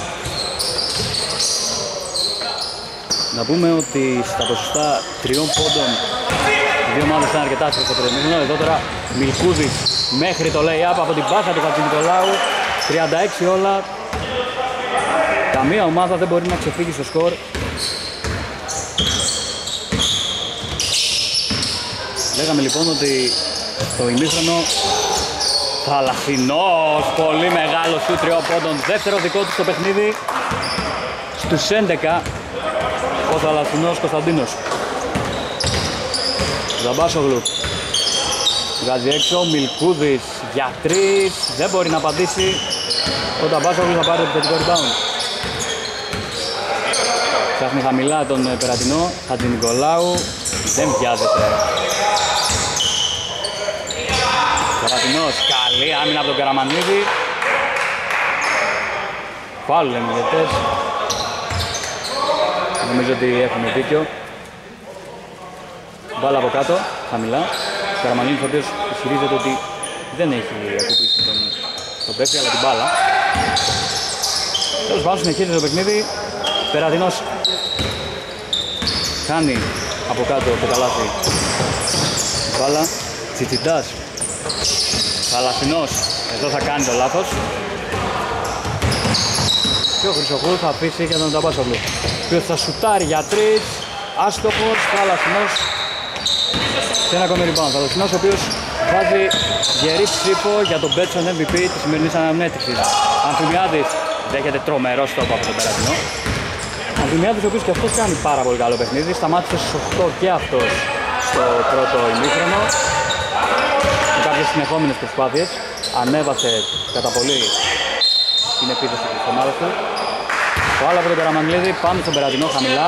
Να πούμε ότι στα ποσοστά τριών πόντων οι δύο ομάδες ήταν αρκετά στο πρώτο. Εδώ τώρα Μιλκούδης μέχρι το lay-up από την πάσα του Χατζηνικολάου. τριάντα έξι όλα. Καμία ομάδα δεν μπορεί να ξεφύγει στο σκορ. Λέγαμε λοιπόν ότι στο ημίχρονο Θαλασσινός, πολύ μεγάλο σουτ τριών πόντων, δεύτερο δικό του στο παιχνίδι. Στους έντεκα ο Θαλασσινός Κωνσταντίνος. Ζαμπάσογλου βγάζει έξω, Μιλκούδης για τρεις, δεν μπορεί να απαντήσει. Ο Ταμπάσογλου θα πάρει το επιθετικό rebound. Ψάχνει χαμηλά τον Περατινό, Χατζηνικολάου, δεν βιάζεται. Περατινός, καλή άμυνα από τον Καραμανλίδη. Φάουλ λένε οι διαιτητές. Νομίζω ότι έχουμε δίκιο. Μπάλα από κάτω, χαμηλά. Ο Καραμανλίδης ο οποίος ισχυρίζεται ότι δεν έχει ακουμπήσει τον, τον παίκτη, αλλά την μπάλα. Τέλος πάντων συνεχίζεται το παιχνίδι. Περατινός κάνει από κάτω το καλάθι. Μπάλα. Τσιτσιντάς. Παλασινός. Εδώ θα κάνει το λάθος. Και ο Χρυσοχούρου θα αφήσει για τον Ταμπάσογλου. Και θα σουτάρει για τρεις. Άστοχος. Παλασινός. Και ένα ακόμη rebound. Παλασινός ο οποίος βάζει γερή ψήφο για τον Μπέτσον εμ βι πι της σημερινής αναμνέτρησης. Αμφιμιάδης δέχεται τρομερό στόχο από τον Περατινό. Αμφιμιάδης ο οποίος και αυτός κάνει πάρα πολύ καλό παιχνίδι. Σταμάτησε στους οκτώ και αυτός στο πρώτο ημίχρονο. Με κάποιες συνεχόμενες προσπάθειες. Ανέβασε κατά πολύ την επίθεση της ομάδας του. Το άλλο από τον Καραμανλίδη πάμε στον Περατινό χαμηλά.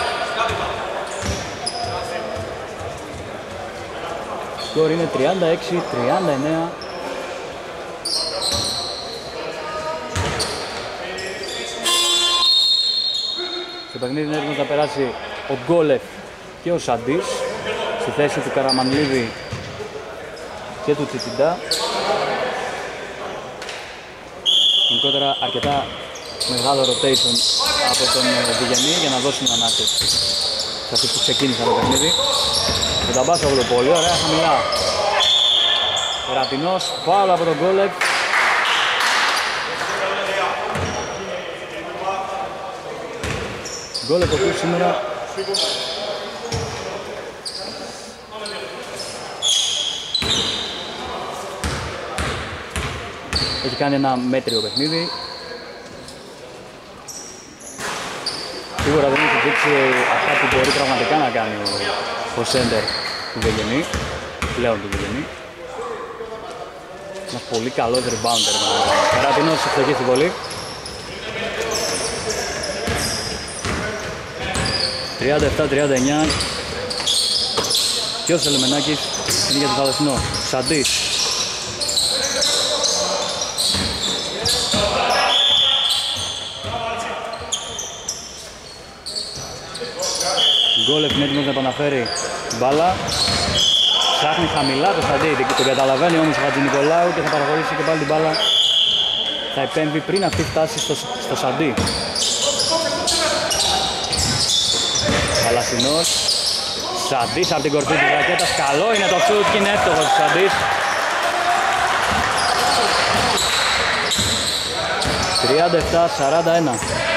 Σκορ είναι τριάντα έξι τριάντα εννέα. Στο παιχνίδι είναι έτοιμος να περάσει ο Γκόλεφ και ο Σαντής στη θέση του Καραμανλίδη και του Τσιτσιντά. Γενικότερα αρκετά μεγάλο rotation από τον Διγενή για να δώσουν ανάσταση σε αυτούς που ξεκίνησαν το παιχνίδι. Ο Ταμπάσογλου πολύ ωραία χαμηλά. Περατινός, φάουλ από τον Γκόλεφ. Γκόλεφ ο οποίος σήμερα έχει κάνει ένα μέτριο παιχνίδι. Σίγουρα δεν έχει δείξει αυτά που μπορεί πραγματικά να κάνει ο σέντερ του Δεγενή, πλέον του Δεγενή. Ένας πολύ καλός rebounder. Περατινός εξοχή στη βολή. τριάντα επτά τριάντα εννέα. Και ο Σελεμενάκης είναι για τον Θαλασσινό. Σαντής. Γκόλεφ είναι έτοιμος να επαναφέρει μπάλα. Ψάχνει χαμηλά το Σαντή, το καταλαβαίνει όμως ο Χατζηνικολάου και θα παραχωρήσει και πάλι την μπάλα. Θα επέμβει πριν αυτή φτάσει στο, στο Σαντή. Παλασινός. Σαντής από την κορφή της ρακέτας. Καλό είναι το σουτ και είναι εύστοχος ο Σαντής. τριάντα επτά σαράντα ένα.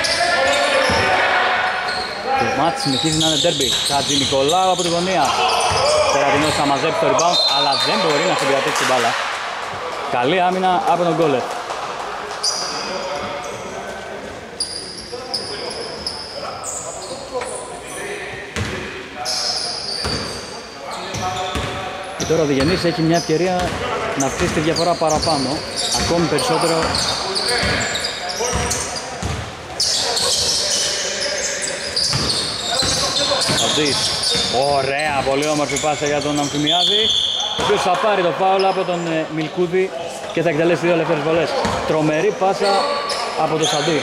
Το μάτι συνεχίζει να είναι ντέρμπι. Χατζηνικολάου από τη γωνία. Περατινός θα μαζέψει το rebound, αλλά δεν μπορεί να συγκρατήσει την μπάλα. Καλή άμυνα από τον Γκόλεφ. Και τώρα ο Διγενής έχει μια ευκαιρία να αυξήσει τη διαφορά παραπάνω, ακόμη περισσότερο. Σαντής. Ωραία, πολύ όμορφη πάσα για τον Αμφιμιάδη, ο οποίος θα πάρει το φάουλ από τον ε, Μιλκούδη και θα εκτελέσει δύο ελεύθερες βολές. Τρομερή πάσα από τον Σαντή.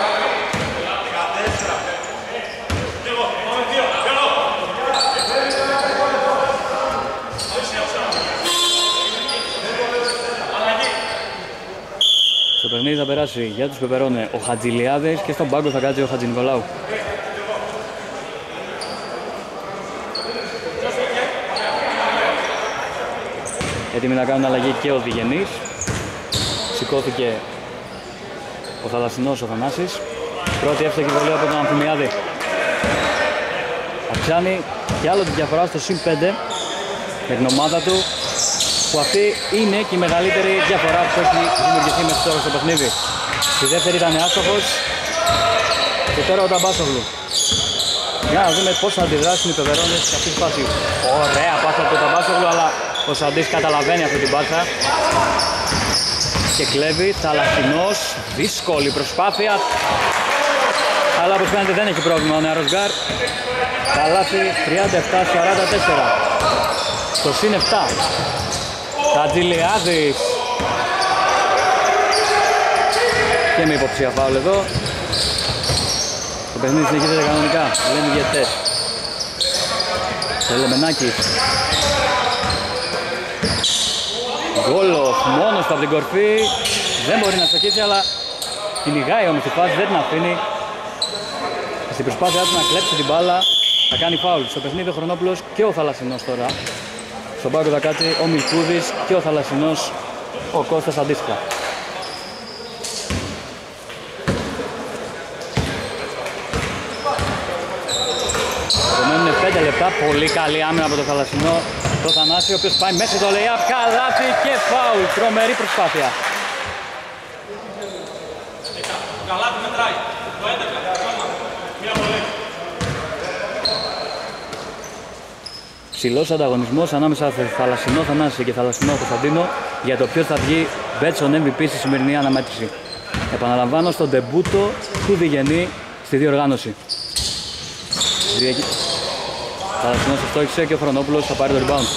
Στο παιχνίδι θα περάσει για τους Πεπερώνε ο Χατζηλιάδης και στον πάγκο θα κάτσει ο Χατζηνικολάου. Έτοιμοι να κάνουν αλλαγή και ο Διγενής. Σηκώθηκε ο Θαλασσινός ο Θανάσης. Πρώτη εύστοχη βολή από τον Αμφιμιάδη. Αυξάνει και άλλο τη διαφορά στο συν πέντε με την ομάδα του, που αυτή είναι και η μεγαλύτερη διαφορά που έχει δημιουργηθεί μέχρι τώρα στο παιχνίδι. Στη δεύτερη ήταν άστοχος και τώρα ο Ταμπάσογλου. Για να δούμε πώς θα αντιδράσουν οι Πεπερώνες σε αυτή τη φάση. Ωραία πάσα από τον Ταμπάσογλου, αλλά ο Σαντής καταλαβαίνει αυτή την πάσα και κλέβει. Θαλασσινός, δύσκολη προσπάθεια, αλλά όπως φαίνεται δεν έχει πρόβλημα ο νεαρός γκάρ. Καλάθι τριάντα επτά σαράντα τέσσερα. Στο συν επτά. Χατζηλιάδης. Και με υποψία φάουλ εδώ. Το παιχνίδι συνεχίζεται κανονικά, λένε οι διαιτητές. Σελεμενάκης. Γκόλοφ μόνος του από την κορφή. Δεν μπορεί να στοχίσει, αλλά Κυνηγάει όμως τη φάση, δεν την αφήνει. Στην προσπάθειά του να κλέψει την μπάλα θα κάνει φάουλ. Στο παιχνίδι ο Χρονόπουλος και ο Θαλασσινός τώρα. Στον πάγκο θα κάτσει ο Μιλκούδης και ο Θαλασσινός, ο Κώστας αντίστοιχα. Απομένουν πέντε λεπτά, πολύ καλή άμυνα από το Θαλασσινό. Το Θανάση, ο οποίος πάει μέχρι το lay-up, καλάθι και φάουλ. Τρομερή προσπάθεια. Καλάθι μετράει. Το έντεκα. Μία βολή. Ψηλός ανταγωνισμός ανάμεσα σε Θαλασσινό Θανάση και Θαλασσινό Κωνσταντίνο για το ποιος θα βγει Betson εμ βι πι στη σημερινή αναμέτρηση. Επαναλαμβάνω, στον ντεμπούτο του Διγενή στη διοργάνωση. Θαλασσινός ευστόχησε και ο Χρονόπουλος θα πάρει το rebound.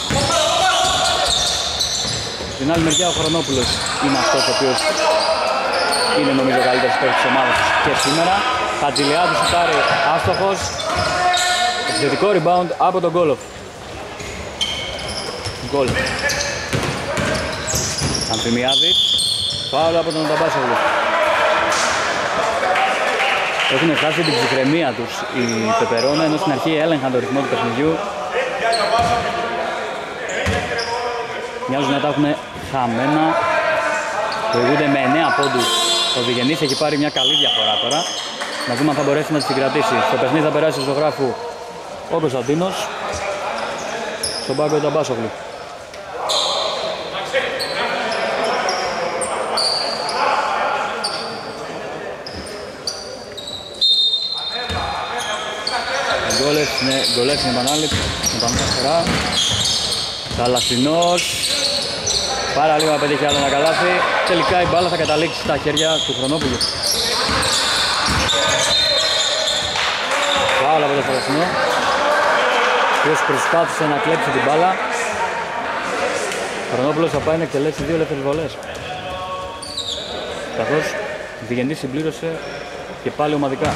Στην άλλη μεριά ο Χρονόπουλος είναι αυτός ο οποίος είναι νομίζω ο καλύτερος παίκτης της ομάδας και σήμερα. Χατζηλιάδης θα πάρει άστοχος. Επιθετικό rebound από τον Γκόλοφ. Γκολ. Ανθιμιάδης. Φάουλ από τον Ταμπάσογλου. Έχουν χάσει την ψυχραιμία τους οι Πεπερώνε, ενώ στην αρχή έλεγχαν το ρυθμό του παιχνιδιού. Μοιάζουν να τα έχουν χαμένα. Προηγούνται με εννέα πόντους. Ο Διγενής έχει πάρει μια καλή διαφορά τώρα. Να δούμε αν θα μπορέσει να τις συγκρατήσει. Στο παιχνίδι θα περάσει ο ζωγράφου ο Κωνσταντίνος. Στον πάγκο του Ταμπάσογλου. Γκολές, ναι, γκολές στην επανάληψη, στην επανάληψη. Θαλασσινός. Πάρα λίγο να πετύχει άλλο ένα καλάθι. Τελικά η μπάλα θα καταλήξει στα χέρια του Χρονόπουλου. Φάουλ από το Θαλασσινό, ο οποίος προσπάθησε να κλέψει την μπάλα. Ο Χρονόπουλος θα πάει να εκτελέσει δύο ελεύθερες βολές. Καθώς η Διγενή συμπλήρωσε και πάλι ομαδικά.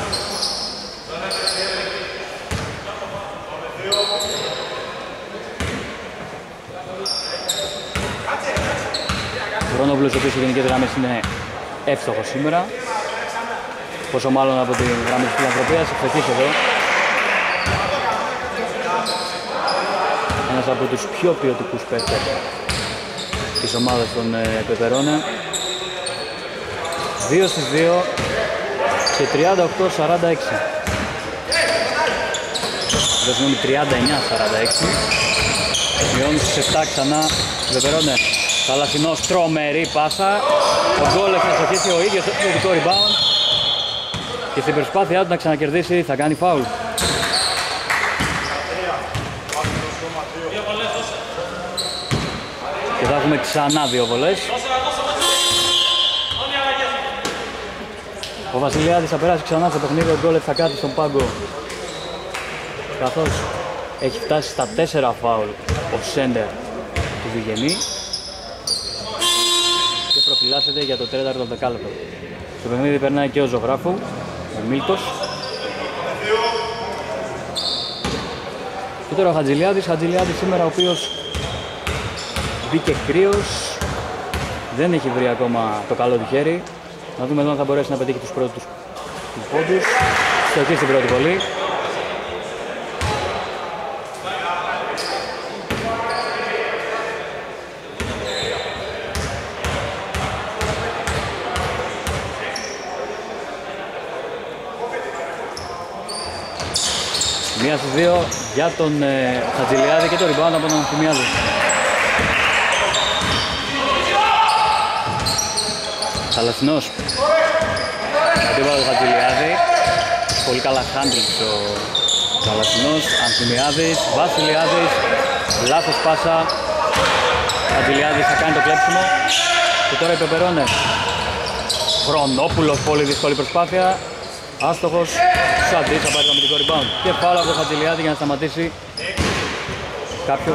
Ο Χρονόπουλος, ο οποίος η γενικές γραμμές είναι εύστοχος σήμερα. Πόσο μάλλον από τη γραμμή της φιλανθρωπίας, ευτυχής εδώ. Ένας από τους πιο ποιοτικούς παίκτες της ομάδας των ε, Πεπερώνε. δύο στις δύο και τριάντα οκτώ σαράντα έξι. Δεν συγγνώμη, τριάντα εννιά σαράντα έξι. Μειώνει στις επτά ξανά Πεπερώνε. Θαλασσινός, τρομερή πάσα. Ο γκολ θα στοχίσει ο ίδιος το δικό rebound. Και στην προσπάθειά του να ξανακερδίσει θα κάνει φάουλ. Και θα έχουμε ξανά δύο βολές. Ο Βασιλιάδης θα περάσει ξανά στο παιχνίδι, ο Γκόλεφ θα κάτσει στον πάγκο. Καθώς έχει φτάσει στα τέσσερα φάουλ ο σέντερ του Διγενή. Και προφυλάσσεται για το τέταρτο δεκάλεπτο. Στο παιχνίδι περνάει και ο Ζωγράφου, ο Μίλτος. Και τώρα ο Χατζηλιάδης, Χατζηλιάδης σήμερα ο οποίος μπήκε κρύος. Δεν έχει βρει ακόμα το καλό του χέρι. Να δούμε εδώ αν θα μπορέσει να πετύχει τους πρώτους πόντους. Στοχή στην πρώτη βολή. Μία στις δύο για τον ε, Χατζηλιάδη και το rebound από τον Ανθιμιάδη. Θαλασσινός. Αντίπαλο του Χατζηλιάδη. Πολύ καλά handles ο Θαλασσινός. Ανθιμιάδης, Βασιλιάδης. Λάθος πάσα. Χατζηλιάδης θα κάνει το κλέψιμο. Και τώρα οι Πεπερώνε. Χρονόπουλος, πολύ δύσκολη προσπάθεια. Άστοχος, Σαντής θα πάρει το αμυντικό rebound. Και πάλι από το Χατζηλιάδη για να σταματήσει κάποιο.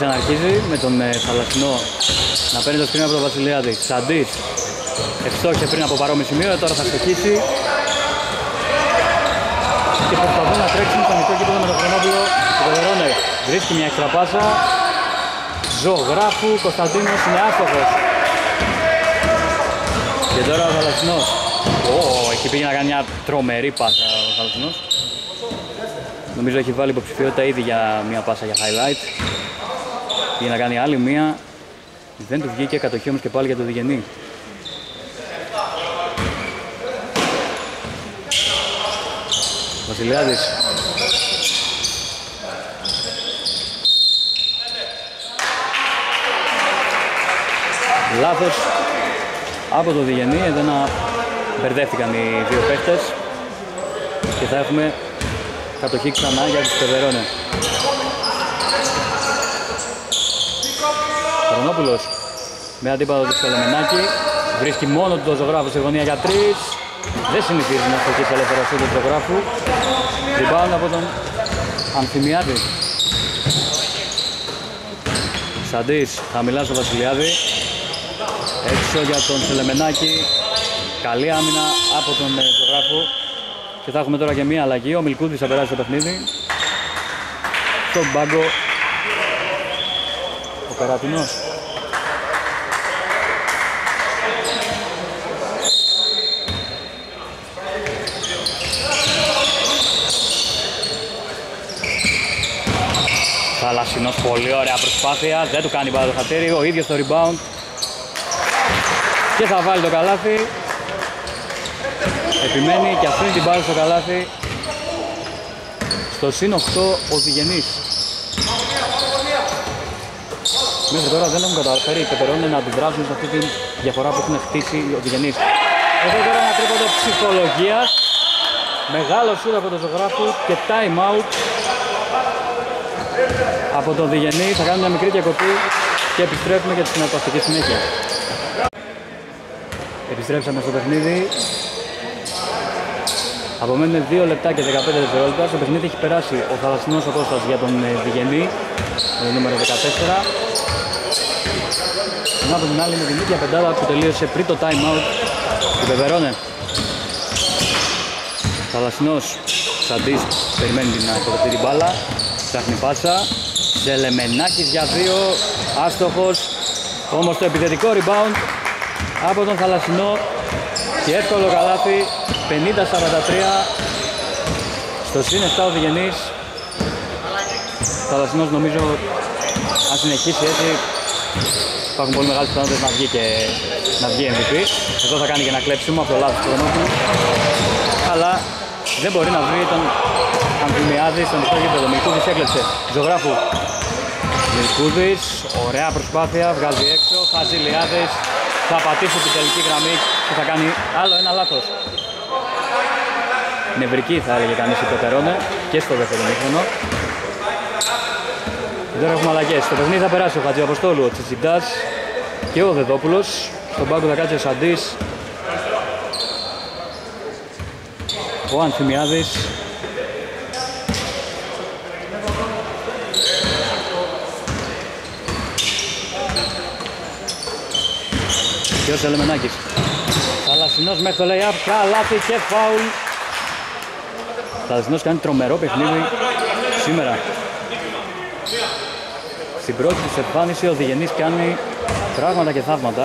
ξαναρχίζει με τον ε, Θαλασσινό να παίρνει το σκριν από τον Βασιλιάδη. Σαντής ευστόχησε πριν από παρόμοιο σημείο, τώρα θα στοχίσει και προσπαθούν να τρέξουν στο μικρό κήπεδο με τον Χρονόπουλο. Ο Πεδερώνε βρίσκει μια έξτρα πάσα. Ζωγράφου, Κωνσταντίνος είναι άστοχος. Και τώρα ο Θαλασσινός. Ω, εκεί πήγε να κάνει μια τρομερή πάσα ο Θαλασσινός. Νομίζω έχει βάλει υποψηφιότητα ήδη για μια πάσα για highlight. Πήγε να κάνει άλλη μια. Δεν του βγήκε, κατοχή όμως και πάλι για το Διγενή. Βασιλιάδης. Λάθος από το Διγενή, εδώ να μπερδεύτηκαν οι δύο παίχτες και θα έχουμε κατοχή ξανά για τους Πεδερώνε. Χρονόπουλος με αντίπαλο του Σελεμενάκη, βρίσκει μόνο του το Ζωγράφου σε γωνία για τρεις. Δεν συνηθίζει να στοχίσει ελεύθερα στο του Ζωγράφου. Rebound από τον Αμφιμιάδη. Σαντής χαμηλά στο Βασιλιάδη. Έξω για τον Σελεμενάκη. Καλή άμυνα από τον Ζωγράφου. Και θα έχουμε τώρα και μία αλλαγή. Ο Μιλκούδης θα περάσει το παιχνίδι. Στον πάγκο ο Καρατινός. Θαλασσινός, πολύ ωραία προσπάθεια. Δεν του κάνει πάρα το χατήρι. Ο ίδιος το rebound. Και θα βάλει το καλάθι. Επιμένει και αφήνει την μπάλα στο καλάθι. Στο συν οκτώ ο Διγενής. Μέχρι τώρα δεν έχουν καταφέρει οι Πεδερώνε να αντιδράσουν σε αυτή τη διαφορά που έχουν χτίσει ο Διγενής. Εδώ τώρα ένα τρίποντο ψυχολογίας. Μεγάλο σούτ από τον Ζωγράφου και time out από τον Διγενή. Θα κάνουμε μια μικρή διακοπή και επιστρέφουμε για τη συναρπαστική συνέχεια. Επιστρέψαμε στο παιχνίδι. Απομένουν δύο λεπτά και δεκαπέντε δευτερόλεπτα. Στο παιχνίδι έχει περάσει ο Θαλασσινός ο Κώστας για τον Διγενή, το νούμερο δεκατέσσερα. Ενώ από την άλλη με την ίδια πεντάδα που τελείωσε πριν το time out του Πεδερώνε. Θαλασσινός, Σαντής περιμένει να υποδεχτεί την μπάλα. Ψάχνει πάσα. Σελεμενάκης για δύο. Άστοχος. Όμως το επιθετικό rebound από τον Θαλασσινό. Και εύκολο καλάθι. πενήντα σαράντα τρία. Στο συν επτά ο Διγενής. Θαλασσινός νομίζω αν συνεχίσει έτσι υπάρχουν πολύ μεγάλες πιθανότητες να βγει και να βγει εμ βι πι. Εδώ θα κάνει και ένα κλέψιμο από το λάθος του Χρονόπουλου. Αλλά δεν μπορεί να βρει τον Αμφιμιάδη στον μισό γήπεδο. Μιλκούδης έκλεψε. Ζωγράφου. Μιλκούδης. Ωραία προσπάθεια. Βγάζει έξω. Χατζηλιάδης. Θα πατήσει την τελική γραμμή και θα κάνει άλλο ένα λάθος. Νευρική θα έλεγε κανείς οι Πεδερώνε και στο δεύτερο μήχρονο. Τώρα έχουμε αλλαγές. Στο παιχνίδι θα περάσει ο Χατζιαποστόλου, ο Τσιτσιντάς και ο Δεδόπουλος. Στον πάγκο θα κάτσει ο Σαντής, ο Ανθιμιάδης και ο Σελεμενάκης. Θαλασσινός μέχρι το lay-up, καλάθι και φάουλ. Θαλασσινός κάνει τρομερό παιχνίδι σήμερα. Στην πρώτη της εμφάνιση ο Διγενής κάνει πράγματα και θαύματα.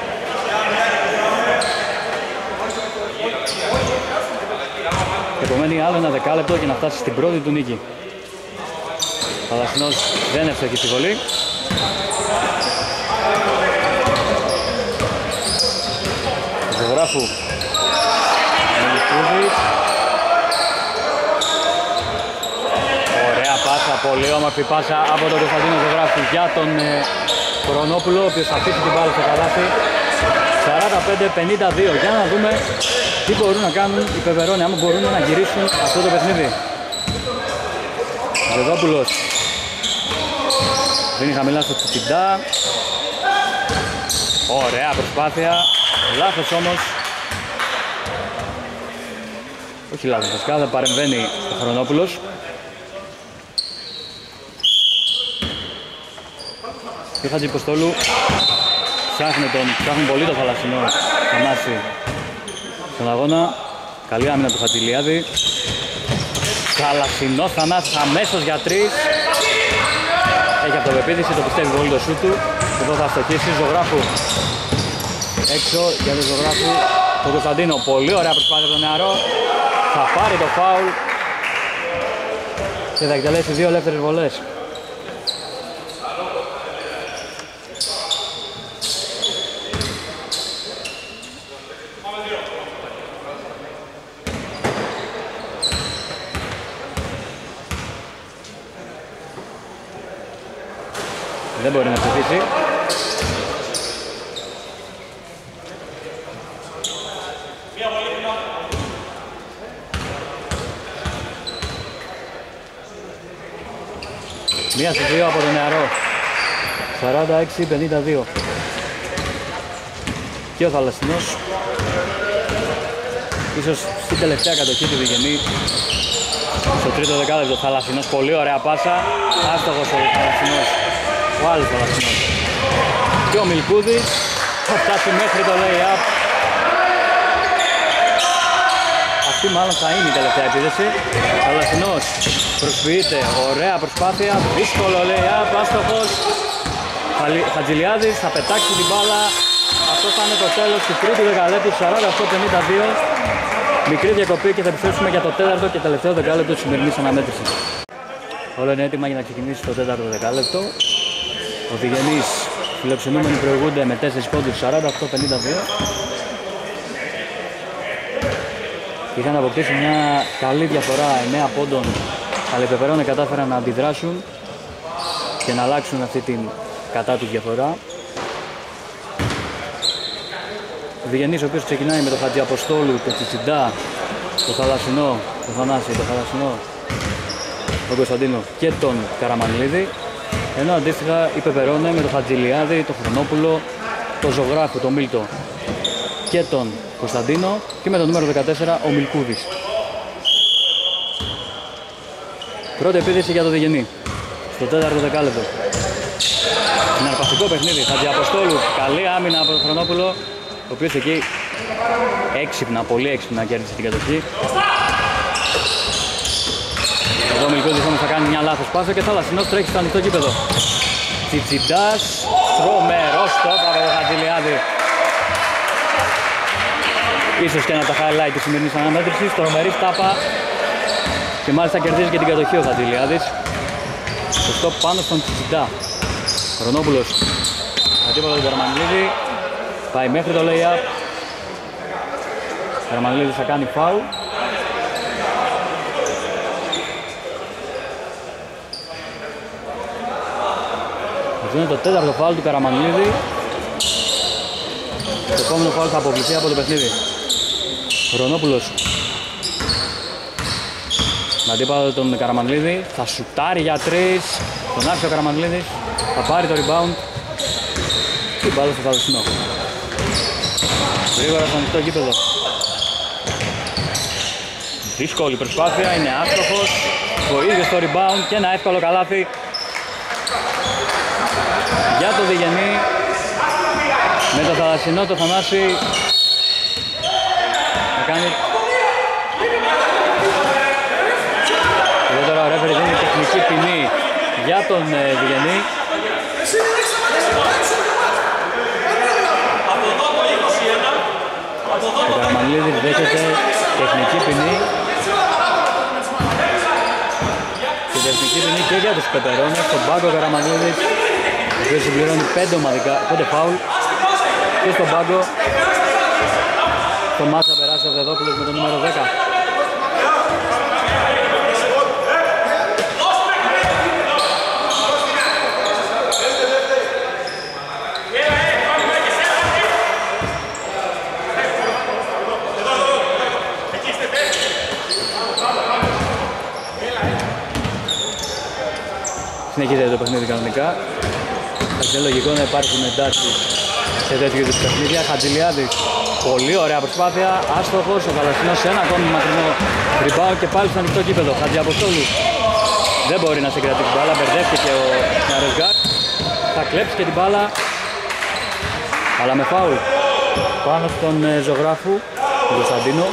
Επομένει άλλο ένα δεκάλεπτο για να φτάσει στην πρώτη του νίκη. Θαλασσινός δεν εύστοχη στη βολή. Ζωγράφου. Μιλκούδης. Ωραία πάσα, πολύ όμορφη πάσα από τον Κωνσταντίνο Ζωγράφου για τον ε, Χρονόπουλο, ο οποίος θα αφήσει την μπάλα στο καλάθι. σαράντα πέντε πενήντα δύο. Για να δούμε τι μπορούν να κάνουν οι Πεδερώνε, άμα μπορούν να γυρίσουν αυτό το παιχνίδι. Δεδόπουλος δίνει χαμηλά στο Τσιτσιντά. Ωραία προσπάθεια, λάθος όμως. Όχι λάθος βασικά, θα παρεμβαίνει ο Χρονόπουλος. η Χατζηποστόλου ψάχνει, τον, ψάχνει πολύ το Θαλασσινό Θανάση στον αγώνα. Καλή άμυνα του Χατζηλιάδη. Θαλασσινός Θανάσης αμέσως για τρεις. Έχει αυτοπεποίθηση, το πιστεύει πολύ το σούτ του. Εδώ θα στοχίσει, Ζωγράφου έξω για τον Ζωγράφου. Τον Κωνσταντίνο, πολύ ωραία προσπάθεια από τον νεαρό. Θα πάρει το φάουλ και θα εκτελέσει δύο ελεύθερες βολές. Δεν μπορεί να ψηφίσει. Μία στις δύο από τον νεαρό. σαράντα έξι πενήντα δύο. Και ο Θαλασσινός ίσως στην τελευταία κατοχή του Βιγενή. Στο τρίτο δεκάλεπτο Θαλασσινός, πολύ ωραία πάσα. Άστοχος ο Θαλασσινός. Ο άλλος Θαλασσινός. Και ο Μιλκούδης θα φτάσει μέχρι το lay-up. Αυτή μάλλον θα είναι η τελευταία επίδεση. Θαλασσινός προσποιείται, ωραία προσπάθεια, δύσκολο lay-up, άστοχος. Χατζηλιάδης θα πετάξει την μπάλα. Αυτό θα είναι το τέλος του τρίτου δεκαλέπτου, σαράντα οκτώ πενήντα δύο. Μικρή διακοπή και θα επιστρέψουμε για το τέταρτο και τελευταίο δεκάλεπτο της σημερινής αναμέτρησης. Όλα είναι έτοιμα για να ξεκινήσει το τέταρτο δεκάλεπτο. Ο Διγενής φιλοξενούμενοι προηγούνται με τέσσερις πόντους, σαράντα οκτώ πενήντα δύο. Είχαν αποκτήσει μια καλή διαφορά εννέα πόντων, αλλά οι Πεπερώνες κατάφεραν να αντιδράσουν και να αλλάξουν αυτή την κατά τους διαφορά. Ο Διγενής, ο οποίος ξεκινάει με τον Χατζιαποστόλου, τον Τσιτσιντά, τον Θαλασσινό, τον Θανάση, τον Θαλασσινό, τον Κωνσταντίνο και τον Καραμανλίδη. Ενώ αντίστοιχα οι Πεπερώνες με τον Χατζηλιάδη, τον Χρονόπουλο, τον Ζωγράφου, τον Μίλτο και τον Κωνσταντίνο και με τον νούμερο δεκατέσσερα ο Μιλκούδης. Πρώτη επίδεση για το Διγενή στο τέταρτο δεκάλεπτο. Συναρπαστικό παιχνίδι. Χατζιαποστόλου, καλή άμυνα από τον Χρονόπουλο, ο οποίος εκεί έξυπνα, πολύ έξυπνα κέρδισε την κατοχή. Εδώ ο Μιλκούδης όμως θα κάνει μια λάθος πάσα και Θαλασσινός τρέχει στο ανοιχτό γήπεδο. Τσιτσιντάς, τρομερό στόπ από τον Χατζηλιάδη. Ίσως και ένα από τα highlight της σημερινής αναμέτρησης, τρομερή στάπα και μάλιστα κερδίζει και την κατοχή ο Χατζηλιάδης. Το στόπ πάνω στον Τσιτσιντά. Χρονόπουλος, αντίπαλο του Καραμανλίδη, πάει μέχρι το lay-up. Καραμανλίδης θα κάνει φάουλ. Αυτό είναι το τέταρτο φάουλ του Καραμανλίδη. Το επόμενο φάουλ θα αποβληθεί από το παιχνίδι. Χρονόπουλος με αντίπαλο τον Καραμανλίδη, θα σουτάρει για τρεις. Τον άφησε ο Καραμανλίδης, θα πάρει το rebound και μπάλα στο Θαλασσινό. Γρήγορα στο ανοιχτό γήπεδο. Δύσκολη προσπάθεια, είναι άστοχος. Ο ίδιος το rebound και ένα εύκολο καλάθι για το Διγενή. Με το Θαλασσινό, το Θανάση να κάνει. Και τώρα ο ρέφερι δίνει τεχνική ποινή για τον ε, Διγενή. Ο Καραμανλίδης δέχεται τεχνική ποινή. Και τεχνική ποινή και για τους Πεπερώνες. Στον πάγκο ο Καραμανλίδης, ο οποίος συμπληρώνει πέντε ομαδικά, πέντε φάουλ. Και στον πάγκο το μάτς θα περάσει ο Δεδόπουλος με το νούμερο δέκα. Συνεχίζεται το παιχνίδι κανονικά. Θα είναι λογικό να υπάρχουν εντάσεις σε τέτοιου είδους παιχνίδια. Χατζηλιάδης, πολύ ωραία προσπάθεια. Άστοχος, ο Θαλασσινός σε ένα ακόμη μακρινό rebound και πάλι στο ανοιχτό κήπεδο. Χατζιαποστόλου δεν μπορεί να συγκρατήσει την μπάλα, μπερδεύτηκε ο Ναρεσγκάρ. θα κλέψει και την μπάλα, αλλά με φάουλ πάνω στον ε, ζωγράφου, τον Κωνσταντίνο.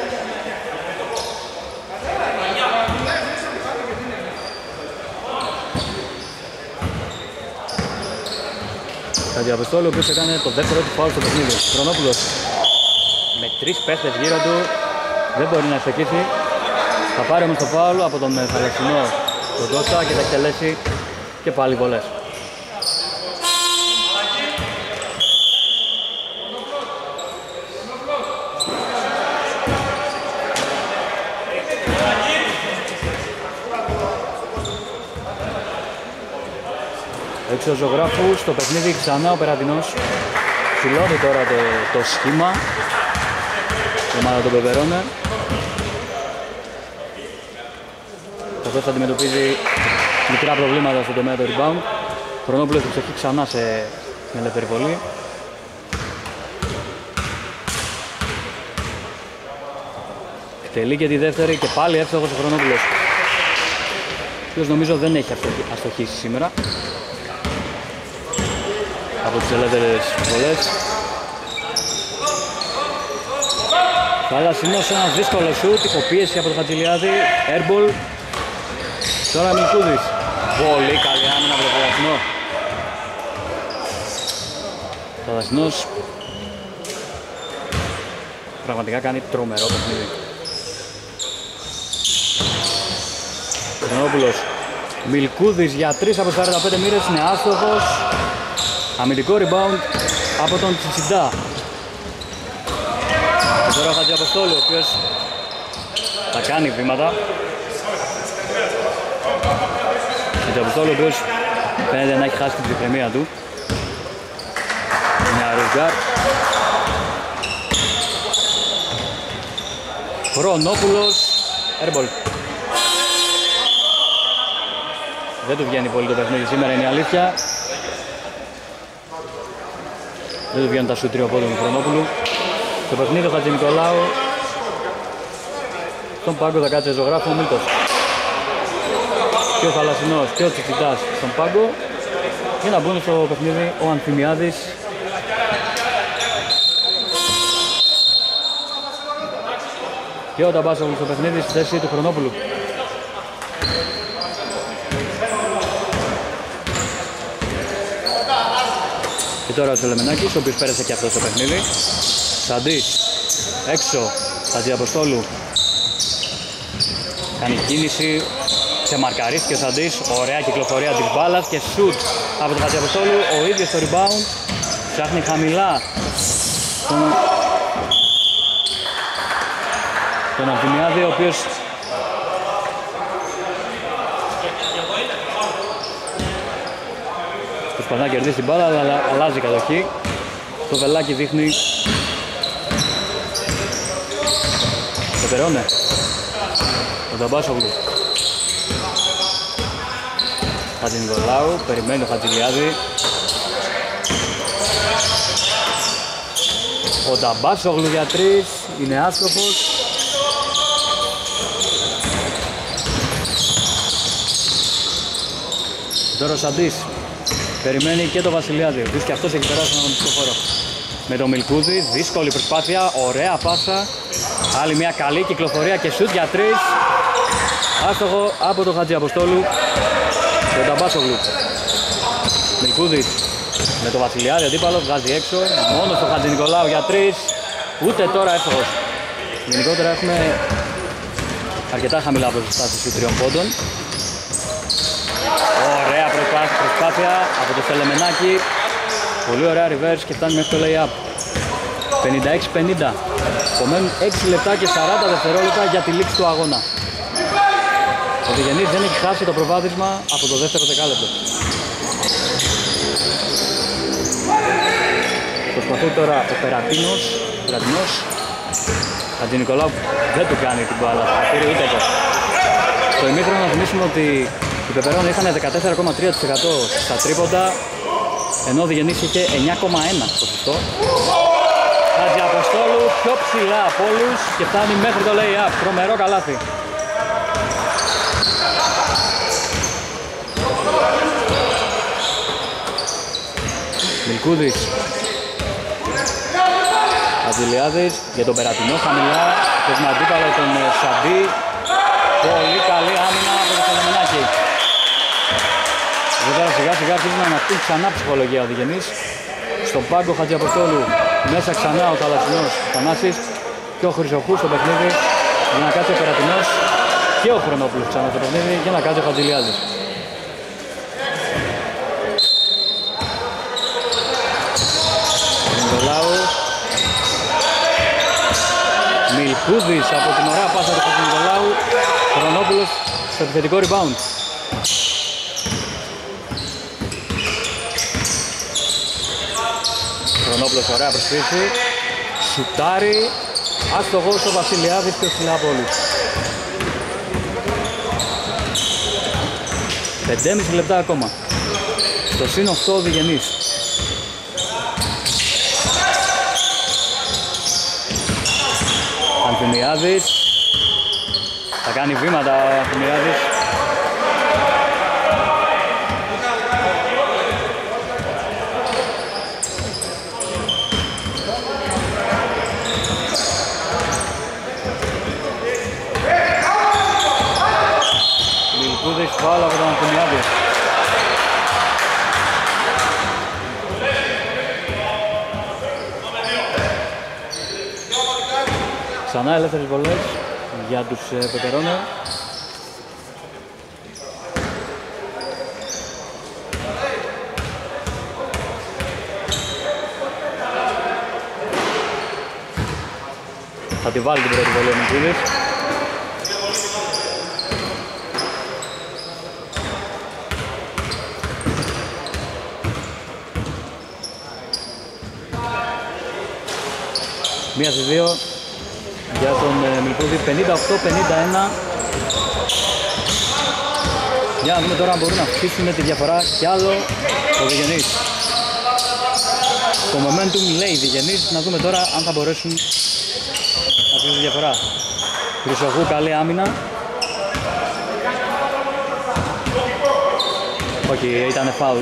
Χατζιαποστόλου, ο οποίος έκανε το δεύτερο του φάουλ στο παιχνίδι. Χρονόπουλος με τρεις παίχτες γύρω του δεν μπορεί να ευτεκίσει. Θα πάρει όμως το φάουλ από τον Θαλασσινό τον Κώστα και θα εκτελέσει και πάλι βολές. Έξω ο Ζωγράφου, στο παιχνίδι ξανά ο Περατινός ψηλώνει τώρα το, το σχήμα, η ομάδα των Πεπερώνε, καθώς αντιμετωπίζει μικρά προβλήματα στο τομέα του rebound. Χρονόπουλος εξοχεί ξανά σε ελεύθερη βολή. Εκτελεί και τη δεύτερη και πάλι εύστοχος ο Χρονόπουλος, ο οποίος νομίζω δεν έχει αστοχήσει σήμερα από τις ελεύθερες βολές. Θαλασσινός, ένα δύσκολο σουτ, υποπίεση από τον Χατζηλιάδη, airball. Τώρα Μιλκούδης, πολύ καλή άμυνα από τον Θαλασσινό. Θαλασσινός πραγματικά κάνει τρομερό παιχνίδι. Χρονόπουλος, Μιλκούδης για τρεις από σαράντα πέντε μοίρες, είναι άστοχος. Αμυντικό rebound από τον Τσιτσιντά. Και τώρα ο Χατζιαποστόλου, ο οποίος θα κάνει βήματα. Ο Χατζιαποστόλου, ο οποίος φαίνεται να έχει χάσει την ψυχραιμία του. Μια ρουγκάρ. Χρονόπουλος, airball. Δεν του βγαίνει πολύ το παιχνίδι σήμερα, είναι η αλήθεια. Δεν του βγαίνουν τα σου τριοπόδων του Χρονόπουλου. Το παιχνίδι ο Χατζηνικολάου. Στον πάγκο θα κάτσει Ζωγράφο ο Μίλτος. Και ο Θαλασσινός και ο Τσιτσιτάς στον πάγκο. Για να μπουν στο παιχνίδι ο Ανθιμιάδης και ο Ταμπάσογλου στο παιχνίδι στη θέση του Χρονόπουλου. Και τώρα ο Τσελεμενάκης, ο οποίος πέρασε και αυτό στο παιχνίδι. Σαντής, έξω, Χατζιαποστόλου. Κάνει κίνηση, ξεμαρκαρίστηκε ο Σαντής, ωραία κυκλοφορία της μπάλας και σουτ από τον Χατζιαποστόλου, ο ίδιος στο rebound. Ψάχνει χαμηλά τον, τον Ανθιμιάδη, ο οποίος προσπαθά να κερδίσει την μπάλα, αλλά αλλάζει η κατοχή. Το βελάκι δείχνει το Περώνε, τον Ταμπάσογλου. Χατζηνικολάου, περιμένει το Χατζηλιάδη. Ο Ταμπάσογλου για τρεις, είναι άστοχος. Τώρα ο Σαντής περιμένει και το Βασιλιάδη, ο οποίος και αυτός έχει περάσει στον αγωνιστικό χώρο. Με το Μιλκούδη, δύσκολη προσπάθεια, ωραία πάσα. Άλλη μια καλή κυκλοφορία και σουτ για τρεις. Άστοχο από τον Χατζιαποστόλου και τον Ταμπάσογλου. Μιλκούδης με το Βασιλιάδη, αντίπαλο, βγάζει έξω. Μόνο στο Χατζηνικολάου για τρεις. Ούτε τώρα εύστοχος. Γενικότερα έχουμε αρκετά χαμηλά ποσοστά στους τριών πόντων. Ωραία προσπάθεια από το Σελεμενάκη. Πολύ ωραία reverse και φτάνει μέχρι το lay-up. πενήντα έξι πενήντα. Απομένουν έξι λεπτά και σαράντα δευτερόλεπτα για τη λήξη του αγώνα. Ο Διγενής δεν έχει χάσει το προβάδισμα από το δεύτερο δεκάλεπτο. Προσπαθεί τώρα ο Περατίνος. Περατινός. Χατζηνικολάου δεν του κάνει την μπάλα. Ούτε εδώ. Στο ημίχρονο να θυμίσουμε ότι οι Πεπερώνες είχαν δεκατέσσερα κόμμα τρία τοις εκατό στα τρίποντα, ενώ ο Διγενής είχε εννιά κόμμα ένα ποσοστό. Χατζιαποστόλου πιο ψηλά από όλους και φτάνει μέχρι το lay-up. Τρομερό καλάθι. Μιλκούδης. Αζηλιάδης για τον Περατινό χαμηλά. Και τον αντίπαλο τον Σαντί. Πολύ καλή άμυνα από το Σαλαμινάκι. Εδώ πέρα σιγά σιγά αρχίζει να αναπτύσσει ξανά ψυχολογία ο Διγενής. Στον πάγκο Χατζιαποστόλου. Μέσα ξανά ο Θαλασσινός Θανάσης. Και ο Χρυσοχούς στο παιχνίδι. Για να κάτσει ο Περατινός. Και ο Χρονόπουλος ξανά στο παιχνίδι. Για να κάτσει ο Χατζηλιάδης. Νικολάου. Μιλκούδης από την ωραία πάσα του Νικολάου. Χρονόπουλος στο επιθετικό rebound. Χρονόπουλος ωραία προσφύση. Σουτάρει. Άστοχος ο Βασιλιάδης και ο Σιλάπολης. πέντε και μισό λεπτά ακόμα. Στο συν οκτώ ο Διγενής. Ανθυμιάδης. Θα κάνει βήματα ο Ανθυμιάδης. Μιλκούδης φάουλ από τον Ανθυμιάδη. Ξανά ελεύθερες βολές για τους Πεπερώνε. Θα τη βάλει την πρώτη βολή ο Μιλκούδης. Μία στις δύο για τον Μιλκούδη, πενήντα οκτώ πενήντα ένα. Για να δούμε τώρα αν μπορούν να αυξήσουν τη διαφορά κι άλλο το Διγενής. Το momentum λέει Διγενής, να δούμε τώρα αν θα μπορέσουν να αυξήσουν τη διαφορά. Χρυσοχού, καλή άμυνα. Όχι, ήταν φάουλ.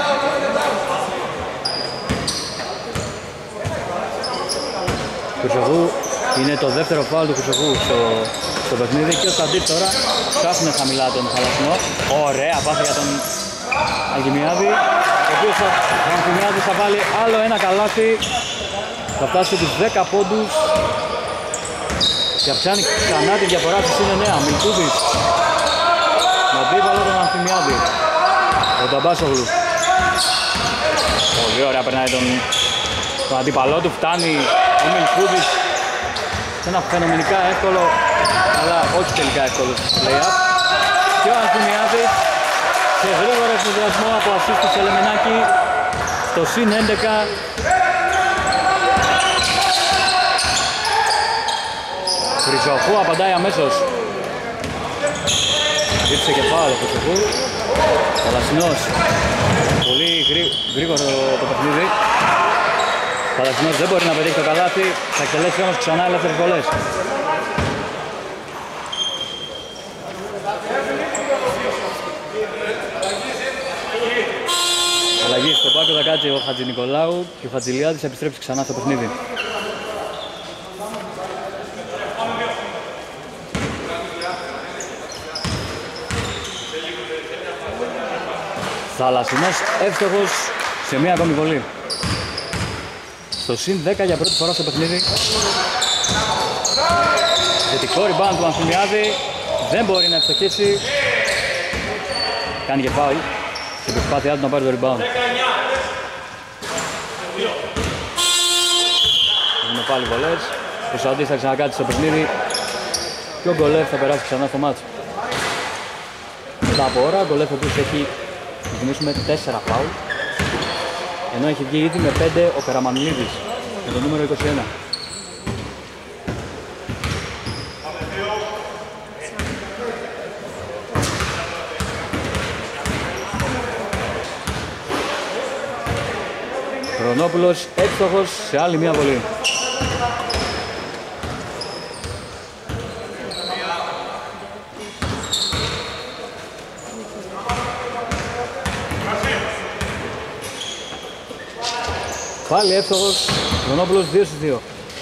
Χρυσοχού, είναι το δεύτερο φάουλ του Χρυσοχού στο, στο παιχνίδι και ο Σαντίτ τώρα ψάχνει χαμηλά τον Θαλασσινό. Ωραία πάσα για τον Αγγιμιάδη, ο οποίος ο Αγγιμιάδης θα βάλει άλλο ένα καλάθι, θα φτάσει στους δέκα πόντους και αυξάνει ξανά τη διαφορά στους είναι εννέα. Μιλκούδης με αντίπαλο τον Αγγιμιάδη, ο Ταμπάσογλου. Πολύ ωραία περνάει τον, τον αντίπαλό του, φτάνει ο Μιλκούδης σε ένα φαινομενικά εύκολο, αλλά όχι τελικά εύκολο lay-up. Και ο Ανθυμιάδης σε γρήγορο εφηδιασμό από assist του Σελεμενάκη στο συν έντεκα. Χρυσοχού απαντάει αμέσως. Ζήτησε και φάουλ ο Χρυσοχού. Θαλασσινός. Πολύ γρήγορο το παιχνίδι. Θαλασσινός δεν μπορεί να πετύχει το καλάθι, θα εκτελέσει όμως ξανά ελεύθερες βολές. Αλλαγή στον πάγκο θα κάτσει ο Χατζηνικολάου και ο Χατζηλιάδης θα επιστρέψει ξανά στο παιχνίδι. Θαλασσινός εύστοχος σε μία ακόμη βολή. Στο συν δέκα για πρώτη φορά στο παιχνίδι. Θετικό rebound του Ανθυμιάδη. Δεν μπορεί να ευστοχίσει. Κάνει και φάουλ στην προσπάθειά του να πάρει το rebound. Έχουμε πάλι βολές. Ο Σαντής θα ξανακάτσει στο παιχνίδι και ο Γκολέφ θα περάσει ξανά στο μάτσο. Μετά από ώρα, ο Γκολέφ ο οποίος έχει δημιουργήσουμε τέσσερα φάουλ, ενώ έχει βγει ήδη με πέντε ο Καραμανλίδης με το νούμερο είκοσι ένα. Χρονόπουλος εύστοχος σε άλλη μία βολή. Πάλι εύστοχος, Χρονόπουλος δύο στους δύο.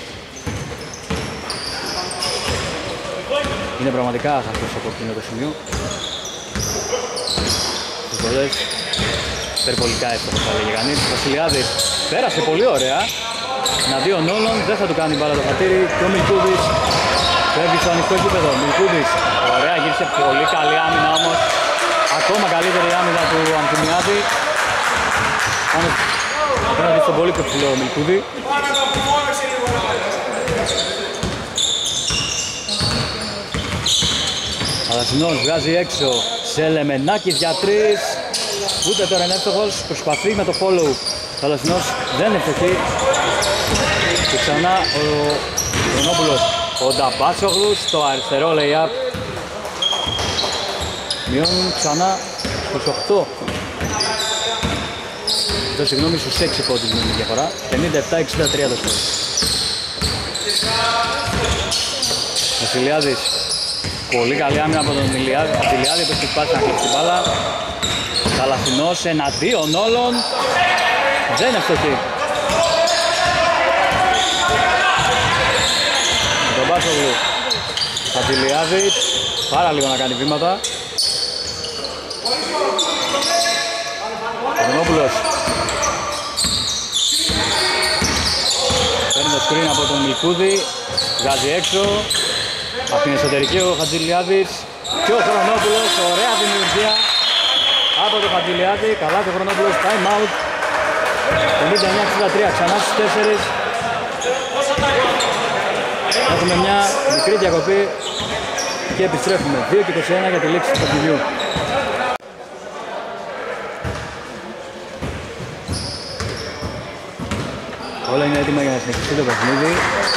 Είναι πραγματικά αυτός από εκείνο το σημείο. Τις βολές υπερβολικά εύστοχος θα λέγει κανείς. Βασιλιάδης πέρασε πολύ ωραία. Εναντίον όλων, δεν θα του κάνει μπάλα το χατήρι και ο Μιλκούδης φεύγει στο ανοιχτό γήπεδο. Μιλκούδης, ωραία, γύρισε πολύ καλή άμυνα όμως. Ακόμα καλύτερη άμυνα του Αντιμιάδη. Απέναντι στον πολύ κοψιλό Μιλκούδη. Αλασσινός βγάζει έξω σε Λεμενάκης για τρεις. Ούτε τώρα είναι εύστοχος, προσπαθεί με το follow. Αλασσινός δεν είναι ευτυχή. Και ξανά ο Χρονόπουλος, ο Νταμπάσογλους στο αριστερό lay-up. Μειώνουν ξανά στους οκτώ. Το συγγνώμη στους έξι πόντους με την διαφορά. πενήντα επτά εξήντα τρία το σκορ. Βασιλιάδης, πολύ καλή άμυνα από τον Βασιλιάδη που έχει πάσει να κλείσει την μπάλα. Καλαθινός εναντίον όλων. Δεν είναι φτωχή. Τον Μπάσογλου, Βασιλιάδης, πάρα λίγο να κάνει βήματα. Χρονόπουλος παίρνει το screen από τον Μιλκούδη, βγάζει έξω από την εσωτερική ο Χατζηλιάδης και ο Χρονόπουλος, ωραία δημιουργία από τον Χατζηλιάδη. Καλά και ο Χρονόπουλος, time out. πενήντα εννιά εξήντα τρία, ξανά στους τέσσερις. Έχουμε μια μικρή διακοπή και επιστρέφουμε. δύο και είκοσι ένα για τη λήξη του παιχνιδιού. Όλα είναι έτοιμα για να συνεχιστεί το παιχνίδι.